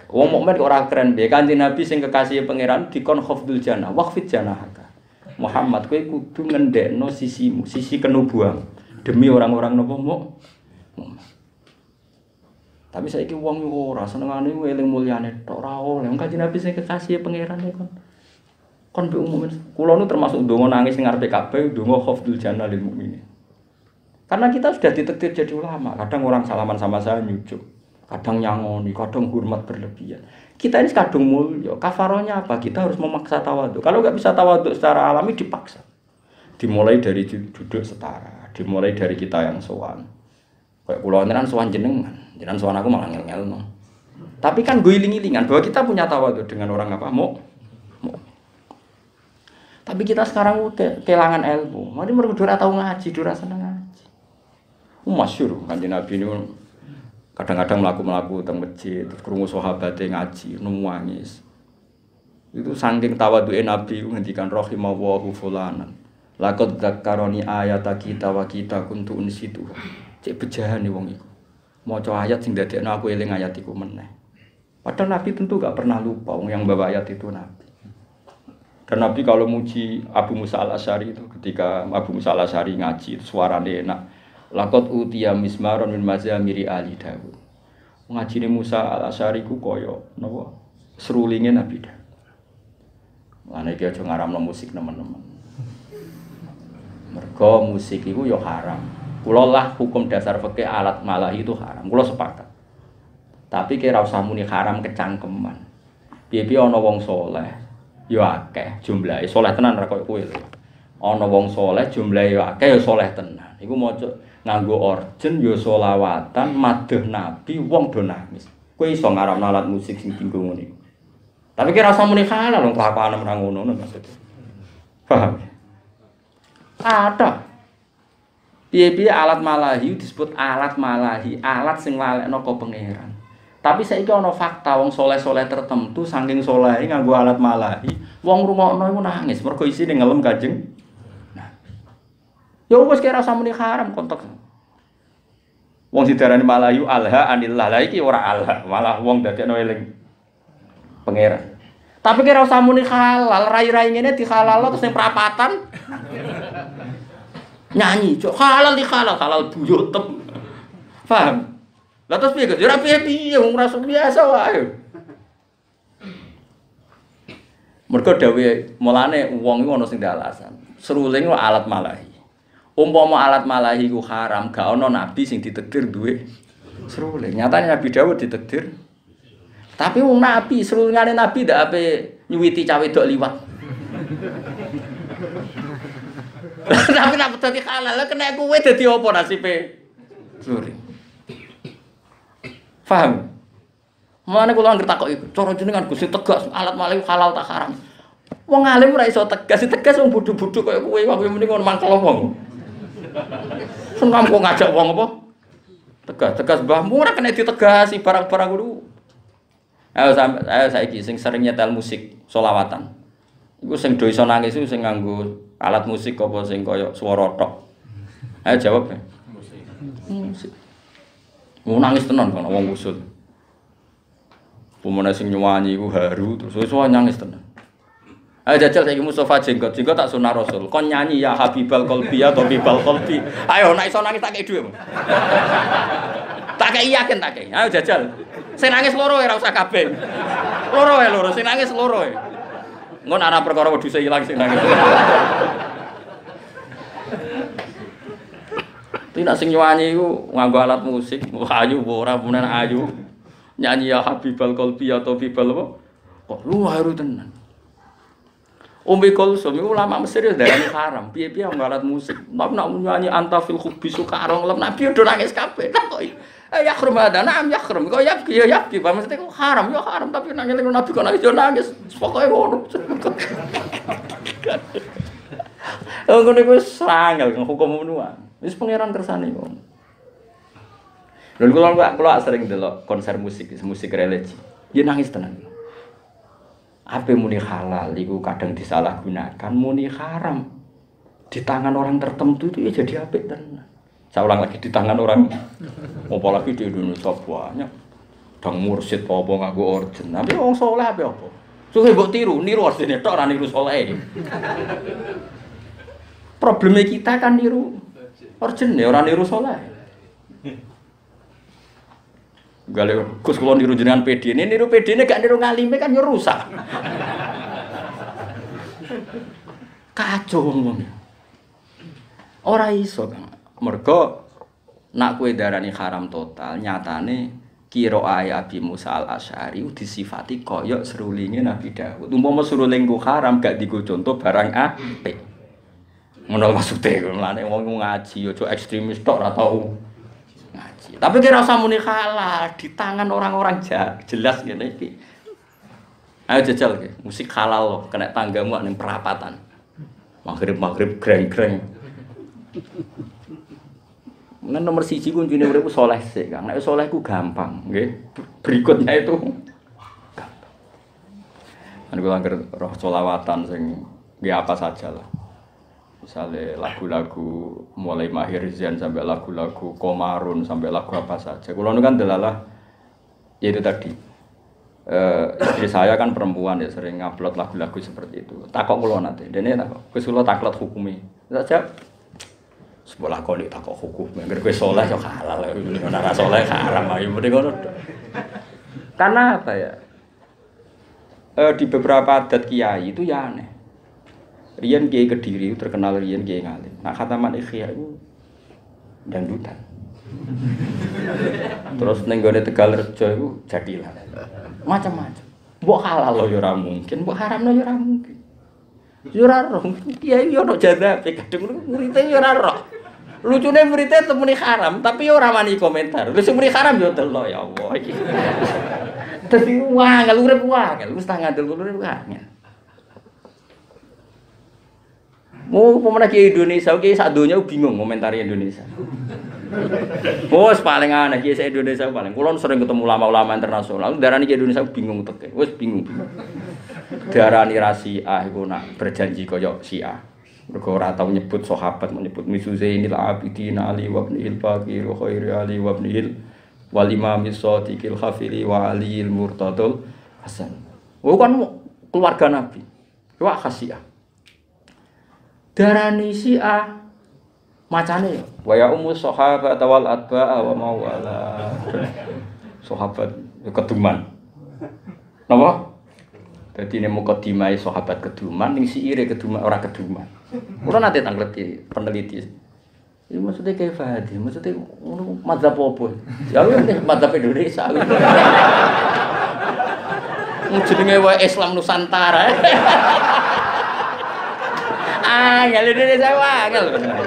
Wong mukmin kok ora keren piye? Kanjeng Nabi sing kekasih pangeran dikon khafdul jannah, waqfid jannahaka. Muhammad kowe kudu ngendekno sisimu, sisi kenubuan demi orang-orang nopo muk. Tapi saiki wong ora senengane eling mulyane tok ora oleh. Kanjeng Nabi sing kekasih pangeran e kon. Kon be umumin. Kula nu termasuk ndonga nangis ning ngarepe Ka'bah, ndonga khafdul jannah lil mukminin. Karena kita sudah ditakdir jadi ulama, kadang orang salaman sama saya nyucuk. Kadang nyangoni, kadang hormat berlebihan. Kita ini kadung mulia. Kafarohnya apa? Kita harus memaksa tawaduk. Kalau nggak bisa tawaduk secara alami dipaksa. Dimulai dari duduk setara. Dimulai dari kita yang sowan. Kayak pulau ini kan sowan jenengan. Jenengan sowan aku malah ngel-ngel no. Tapi kan gue iling-ilingan bahwa kita punya tawaduk dengan orang apa? Mau. Mau. Tapi kita sekarang ke kehilangan ilmu. Mari mereka ora tau ngaji, ora seneng ngaji. Masyhur Kanjeng Nabi ini kadang-kadang melaku-melaku teng masjid, terus krungu sahabate ngaji, nangis. Itu saking tawaduke Nabi ngendikan rahimallahu fulanan. Laqad dzakkarani ayata kita wa kita kuntu unsitu. Cek bejahane wong iku. Maca ayat sing dadekno aku eling ayat iku meneh. Padahal Nabi tentu gak pernah lupa wong yang bawa ayat itu Nabi. Dan Nabi kalau muji Abu Musa al-Asy'ari itu ketika Abu Musa al-Asy'ari ngaji suarane enak. Laqad utiya mismaron min mazamiri ali Daud. Ngajine Musa al-Asy'ari ku koyo napa? Serulinge Nabi Daud. Lan iki aja ngaramno musik nemen-nemen. Mergo musik iku ya haram. Kula lah hukum dasar fikih alat malahi itu haram. Kula sepakat. Tapi kira usah muni haram kecangkeman. Piye-piye ana wong saleh ya akeh jumlahe saleh tenan ra koyo kowe lho. Ana wong saleh jumlahe ya akeh ya saleh tenan. Iku maca nganggo orjen ya selawatan madheh Nabi wong do nangis. Kowe iso ngaramno alat musik sing dienggo ngene. Tapi kira usah muni halal wong kelakuane ora ngono maksudnya. Paham? Ada. Piye-piye alat malahi disebut alat malahi, alat sing lalekno ka pangeran. Tapi saiki ana fakta wong soleh-soleh tertentu saking solehe nganggo alat malahi, wong rungokno iku nangis mergo isine ngelem Kanjeng. Ya wis kira usah muni haram kontak. Wong sidarane malayu alha anillah. Lah iki ora alha, malah wong dadekno eling pangeran. Tapi kira usah muni halal, rai-rai ngene dihalalno terus ning prapatan. Nyanyi, cok halal di halal, halal buyutem. Paham? Lah terus piye? Ya ora piye-piye, wong ora biasa wae. Mergo dawuhe mulane wong iku ana sing alasan. Seruling alat malahi. Umpama alat malahi ku haram, gak ana nabi sing ditakdir duwe seruling. Nyatane Nabi Dawud ditakdir. Tapi wong nabi, serulingane nabi ndak ape nyuwiti cawe dok liwat. Tapi nek dadi halal, kena kowe dadi apa nasibe? Seruling. Paham? Mulane kula anggere takok iku, cara jenengan Gusti tegas alat malahi halal tak haram. Wong alim ora iso tegas, tegas wong bodho-bodho kaya kowe, kowe mending ngono mangkel wong. Senam kok ngajak wong apa? Tegas, tegas mbahmu ora kena ditegasi barang-barang kudu. Ayo sampe ayo saiki sing sering nyetel musik, selawatan. Iku sing do iso nangis iku sing nganggo alat musik apa sing kaya swara tok. Ayo jawab. Musik. Musik. Mau nangis tenan kan wong usul. Pemene sing nyanyi iku haru terus wis nangis tenan. Ayo jajal saiki Mustofa jenggot, jenggot tak sunah Rasul. Kon nyanyi ya Habibal Qalbi atau Bibal Qalbi. Ayo nek iso nangis tak kei dhuwit. Tak kei yakin tak kei. Ayo jajal. Sing nangis loro ora usah kabeh. Loro wae loro, sing nangis loro wae. Ngon ana perkara wedhuse ilang sing nangis. Tidak sing nyanyi iku nganggo alat musik, ayu ora punen ayu. Nyanyi ya Habibal Qalbi atau Bibal apa? Kok lu haru tenan. Ummi Kulsum itu ulama Mesir ya darani haram. Piye-piye nggo alat musik. Tapi nak nyanyi anta fil hubbi sukarong lem Nabi udah nangis kabeh. Takoki. Eh ya khrum ada nam ya khrum. Kok ya ya ya ki maksudnya kok haram ya haram tapi nangis ning Nabi kok nangis yo nangis. Pokoke ngono. Oh ngono iku sangel hukum menuan. Wis pangeran kersane kok. Lha kula kula sering delok konser musik, musik religi. Dia nangis tenan. Apa muni halal itu kadang disalahgunakan, muni haram di tangan orang tertentu itu ya jadi apik tenan. Saya ulang lagi di tangan orang, apalagi di Indonesia banyak. dang mursid apa nganggo orden. Tapi wong saleh apa apa? Suwe mbok tiru, niru ordene tok ora niru saleh. Probleme kita kan niru ordene ora niru saleh. Gale Gus kula niru jenengan P D, ini niru P D-ne gak niru ngalime kan yo rusak. Kacau ngomong. Ora iso, Kang. Mergo nak kowe darani haram total, nyatane qiraah Abi Musa al-Asy'ari disifati kaya serulinge Nabi Daud. Umpama seruling ku haram gak digo contoh barang apik. Ngono maksude, mlane wong ngaji aja ekstremis tok ora tau ngaji. Tapi kira usah muni halal di tangan orang-orang jelas ngene iki. Ayo jajal iki, musik halal loh, kena tanggamu ning perapatan. Maghrib-maghrib greng-greng. Nah nomor siji kuncine urip saleh sik, Kang. Nek saleh ku gampang, nggih. Berikutnya itu gampang. Kan kula anggere roh sholawatan sing nggih apa saja lah. Misalnya lagu-lagu mulai Mahir Zain sampai lagu-lagu Komarun sampai lagu apa saja. Kula nu kan delalah yaitu tadi. Uh, istri saya kan perempuan ya sering ngupload lagu-lagu seperti itu. Takok kula nate, dene takok, "Wis kula taklot hukumi." Tak jawab. Sebelah kok takok hukum. Angger kowe saleh yo halal, ora saleh haram ayo mending ngono. Karena apa ya? Uh, di beberapa adat kiai itu ya aneh. Riyen Kiai Kediri terkenal riyen Kiai ngalim. Nah khataman Ikhya itu dangdutan. Terus ning gone Tegalrejo iku jadilan. Macam-macam. Mbok halal lho ya ora mungkin, mbok haramno ya ora mungkin. Ya ora roh, kiai yo ono jadabe kadung murite ya ora roh. Lucune murite temuni haram, tapi ya ora wani komentar. Wis muni haram yo delok ya Allah iki. Dadi wangel urip wangel, wis tak ngandel urip wangel. Mau pemenang Kiai Indonesia, Kiai sak donya bingung komentari Indonesia. Wes paling aneh Kiai sak Indonesia paling. Kulo sering ketemu ulama-ulama internasional, darani Kiai Indonesia bingung teke. Wes bingung. Darani Rasy'ah iku nak berjanji kaya Syiah. Mergo ora tau nyebut sahabat, menyebut Misuzainil Abidin Ali wa ibnil Baqir wa khairi Ali wa ibnil wal Imam Shadiqil Khafili wa Aliil Murtadul Hasan. Oh kan keluarga Nabi. Wa khasiyah. Darani Syiah macane ya wa ya ummu sahabat wal atba'a wa mawala. Sahabat keduman. Napa? Dadi nek mukadimah sahabat keduman ning siire keduman ora keduman. Ora nate tangleti peneliti. Iki maksudnya kayak Fahdi, maksudnya ngono mazhab apa? Ya wis mazhab Indonesia. Jenenge wae Islam Nusantara. Angel Indonesia wangel.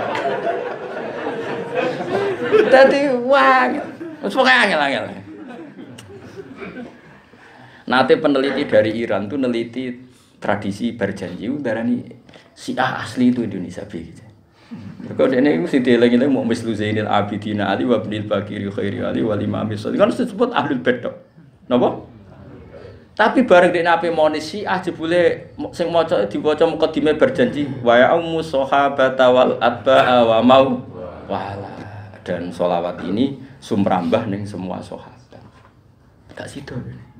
Dadi wangel. Wis pokoke angel-angel. Nate peneliti dari Iran tuh neliti tradisi berjanji darani Syiah asli itu Indonesia begitu. Mergo dene iku sing dieling-eling mau mislu Zainil Abidin Ali wa ibnil Baqir khairi Ali wal Imam Shadiq. Kan disebut ahlul bait. Napa? Tapi bareng dene ape monis Syiah jebule sing maca diwaca mukadimah berjanji wa ya ummu sahabata wal atba'a wa mau wala. Dan sholawat ini sumrambah ning semua sahabat. Gak sido.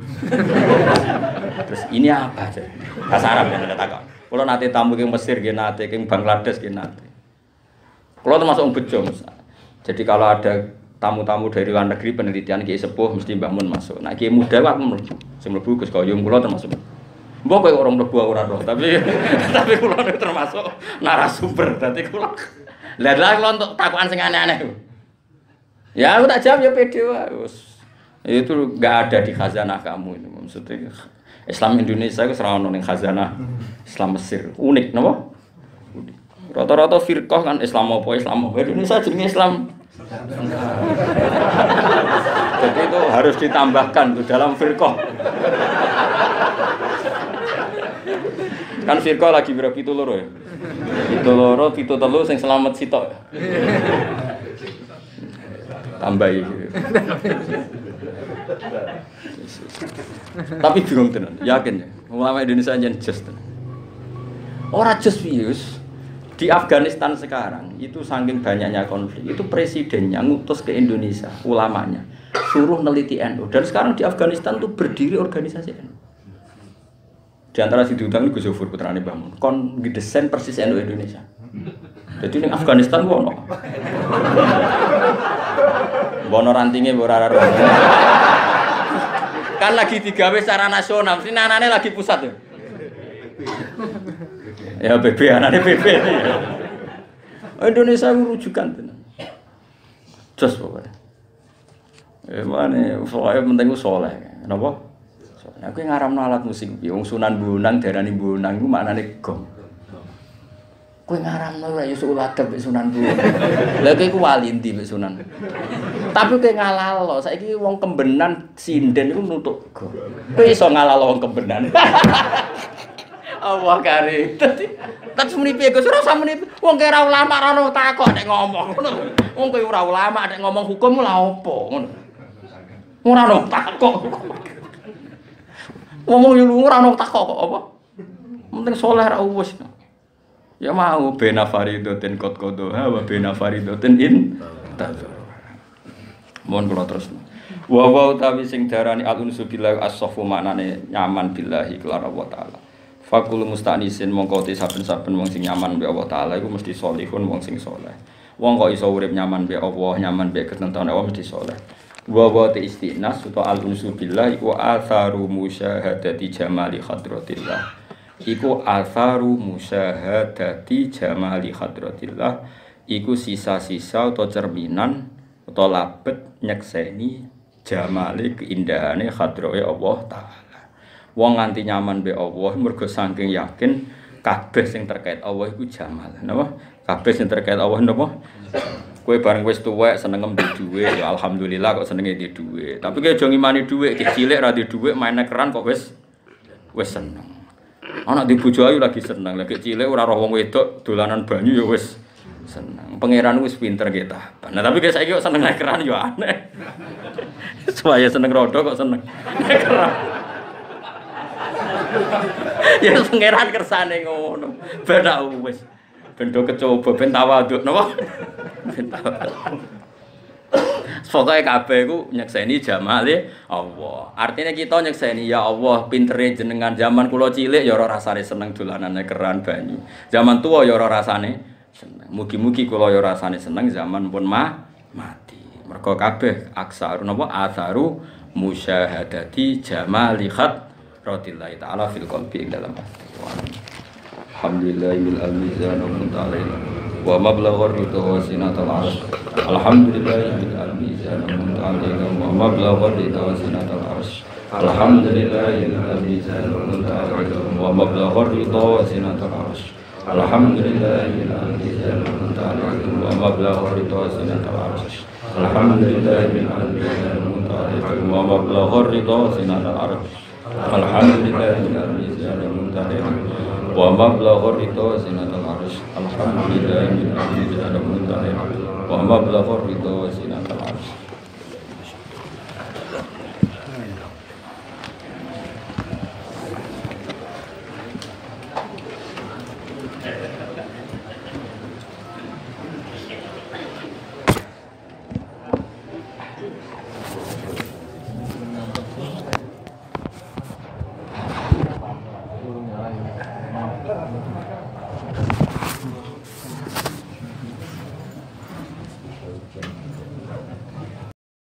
Terus ini apa aja? Bahasa Arab ya takok. Kulo nate tamu ke Mesir nggih nate, ke Bangladesh nggih nate. Kulo termasuk wong bejo. Jadi kalau ada tamu-tamu dari luar negeri penelitian Kiai sepuh mesti Mbah Mun masuk. Nah Kiai muda wae mlebu. Sing mlebu Gus Koyum kulo termasuk. Mbok kowe orang mlebu ora roh, tapi tapi kulo termasuk narasumber. Dadi kulo lha lha kulo untuk takokan sing aneh-aneh. Ya aku tak jawab ya pede wae. Itu enggak ada di khazanah kamu ini maksudnya. Islam Indonesia itu serana ning khazanah Islam Mesir. Unik napa? Rata-rata firqah kan Islam apa Islam apa Indonesia jenenge Islam. Jadi itu harus ditambahkan tuh dalam firqah. Kan firqah lagi berapa pitu loro ya? Pitu loro, pitu telu sing selamat sitok. Tambahi gitu. Tapi bingung tenan, yakin ya. Ulama Indonesia nyen just tenan. Ora just piye Di Afghanistan sekarang itu saking banyaknya konflik, itu presidennya ngutus ke Indonesia, ulamanya suruh neliti N U. Dan sekarang di Afghanistan tuh berdiri organisasi N U. Di antara si diundang itu Gus Zufur putrane Mbah Mun. Kon ngedesain persis N U Indonesia. Jadi ning Afghanistan ku ono. Bono rantinge ora ora. Kan lagi digawe secara nasional, mesti anane lagi pusat ya. Ya B B anane B B. Indonesia rujukan tenan. Jos pokoknya. Eh mane soalnya penting ku saleh. Napa? Saleh. Aku ngaramno alat musik piye wong Sunan Bonang darani Bonang iku maknane gong. Kowe ngaramno ora ya suladep Sunan Bonang. Lah kowe iku wali ndi mek Sunan. Tapi kowe ngalalo, saiki wong Kembenan sinden iku nutuk gong. Kowe iso ngalalo wong Kembenan. Allah kare. Dadi tak muni piye Gus ora usah muni. Wong kowe ora ulama ora ono takok nek ngomong ngono. Wong kowe ora ulama nek ngomong hukum lha opo ngono. Ora ono takok. Ngomong yo ora ono takok kok apa? Penting saleh ra wis. Ya mau bena faridoten kot kodo ha wa bena faridoten in tadzur. Mohon kula terus. Wa wa utawi sing darani al-unsu billahi as-safu maknane nyaman billahi kelar Allah taala. Fakul mustanisin mongko te saben-saben wong sing nyaman mbek Allah taala iku mesti salihun wong sing saleh. Wong kok iso urip nyaman mbek Allah, nyaman mbek ketentuan Allah mesti saleh. Wa wa te istinas utawa al-unsu billahi iku atharu musyahadati jamali hadratillah. Iku atharu musyahadati jamali hadratillah iku sisa-sisa atau cerminan atau labet nyekseni jamali keindahane hadrahe Allah taala. Wong nganti nyaman be Allah mergo saking yakin kabeh sing terkait Allah iku jamal. Napa? Kabeh sing terkait Allah napa? Kowe bareng wis tuwek seneng duwe dhuwit ya alhamdulillah kok senenge duwe dhuwit. Tapi kowe aja ngimani dhuwit, ki cilik ra duwe dhuwit main keran kok wis wis seneng. Anak di bojo ayu lagi seneng, lagi cilik ora roh wong wedok dolanan banyu ya wis seneng. Pangeran wis pinter kita. Nah tapi guys saiki kok seneng nek keran ya aneh. Supaya seneng rodo kok seneng nek keran. Ya pangeran kersane ngono. Ben tak wis. Ben do kecoba ben tawaduk napa? Ben tawaduk. Pokoke kabeh iku nyekseni jamale Allah. Artinya kita nyekseni ya Allah pintere jenengan zaman kula cilik ya ora rasane seneng dolanan keran banyu. Zaman tua ya ora rasane seneng. Mugi-mugi kula ya rasane seneng zaman pun mah mati. Mergo kabeh aksaru napa atharu musyahadati jamali khat radhiyallahu taala fil qalbi ing dalam hati. Alhamdulillahil mizan wa muntaalaina wa mablaghur ridha wa sinatal arsy. Alhamdulillahil mizan wa muntaalaina wa mablaghur ridha wa sinatal arsy. Alhamdulillahil mizan wa muntaalaina wa mablaghur ridha wa sinatal arsy. Alhamdulillahil mizan wa muntaalaina wa mablaghur ridha wa sinatal arsy. Alhamdulillahil mizan wa muntaalaina wa mablaghur ridha wa sinatal arsy. Alhamdulillahil mizan wa muntaalaina wa mablaghur ridha sinatal arsy. Alhamdulillahil mizan wa muntaalaina wa mablaghur ridha sinatal arsy. Thank you.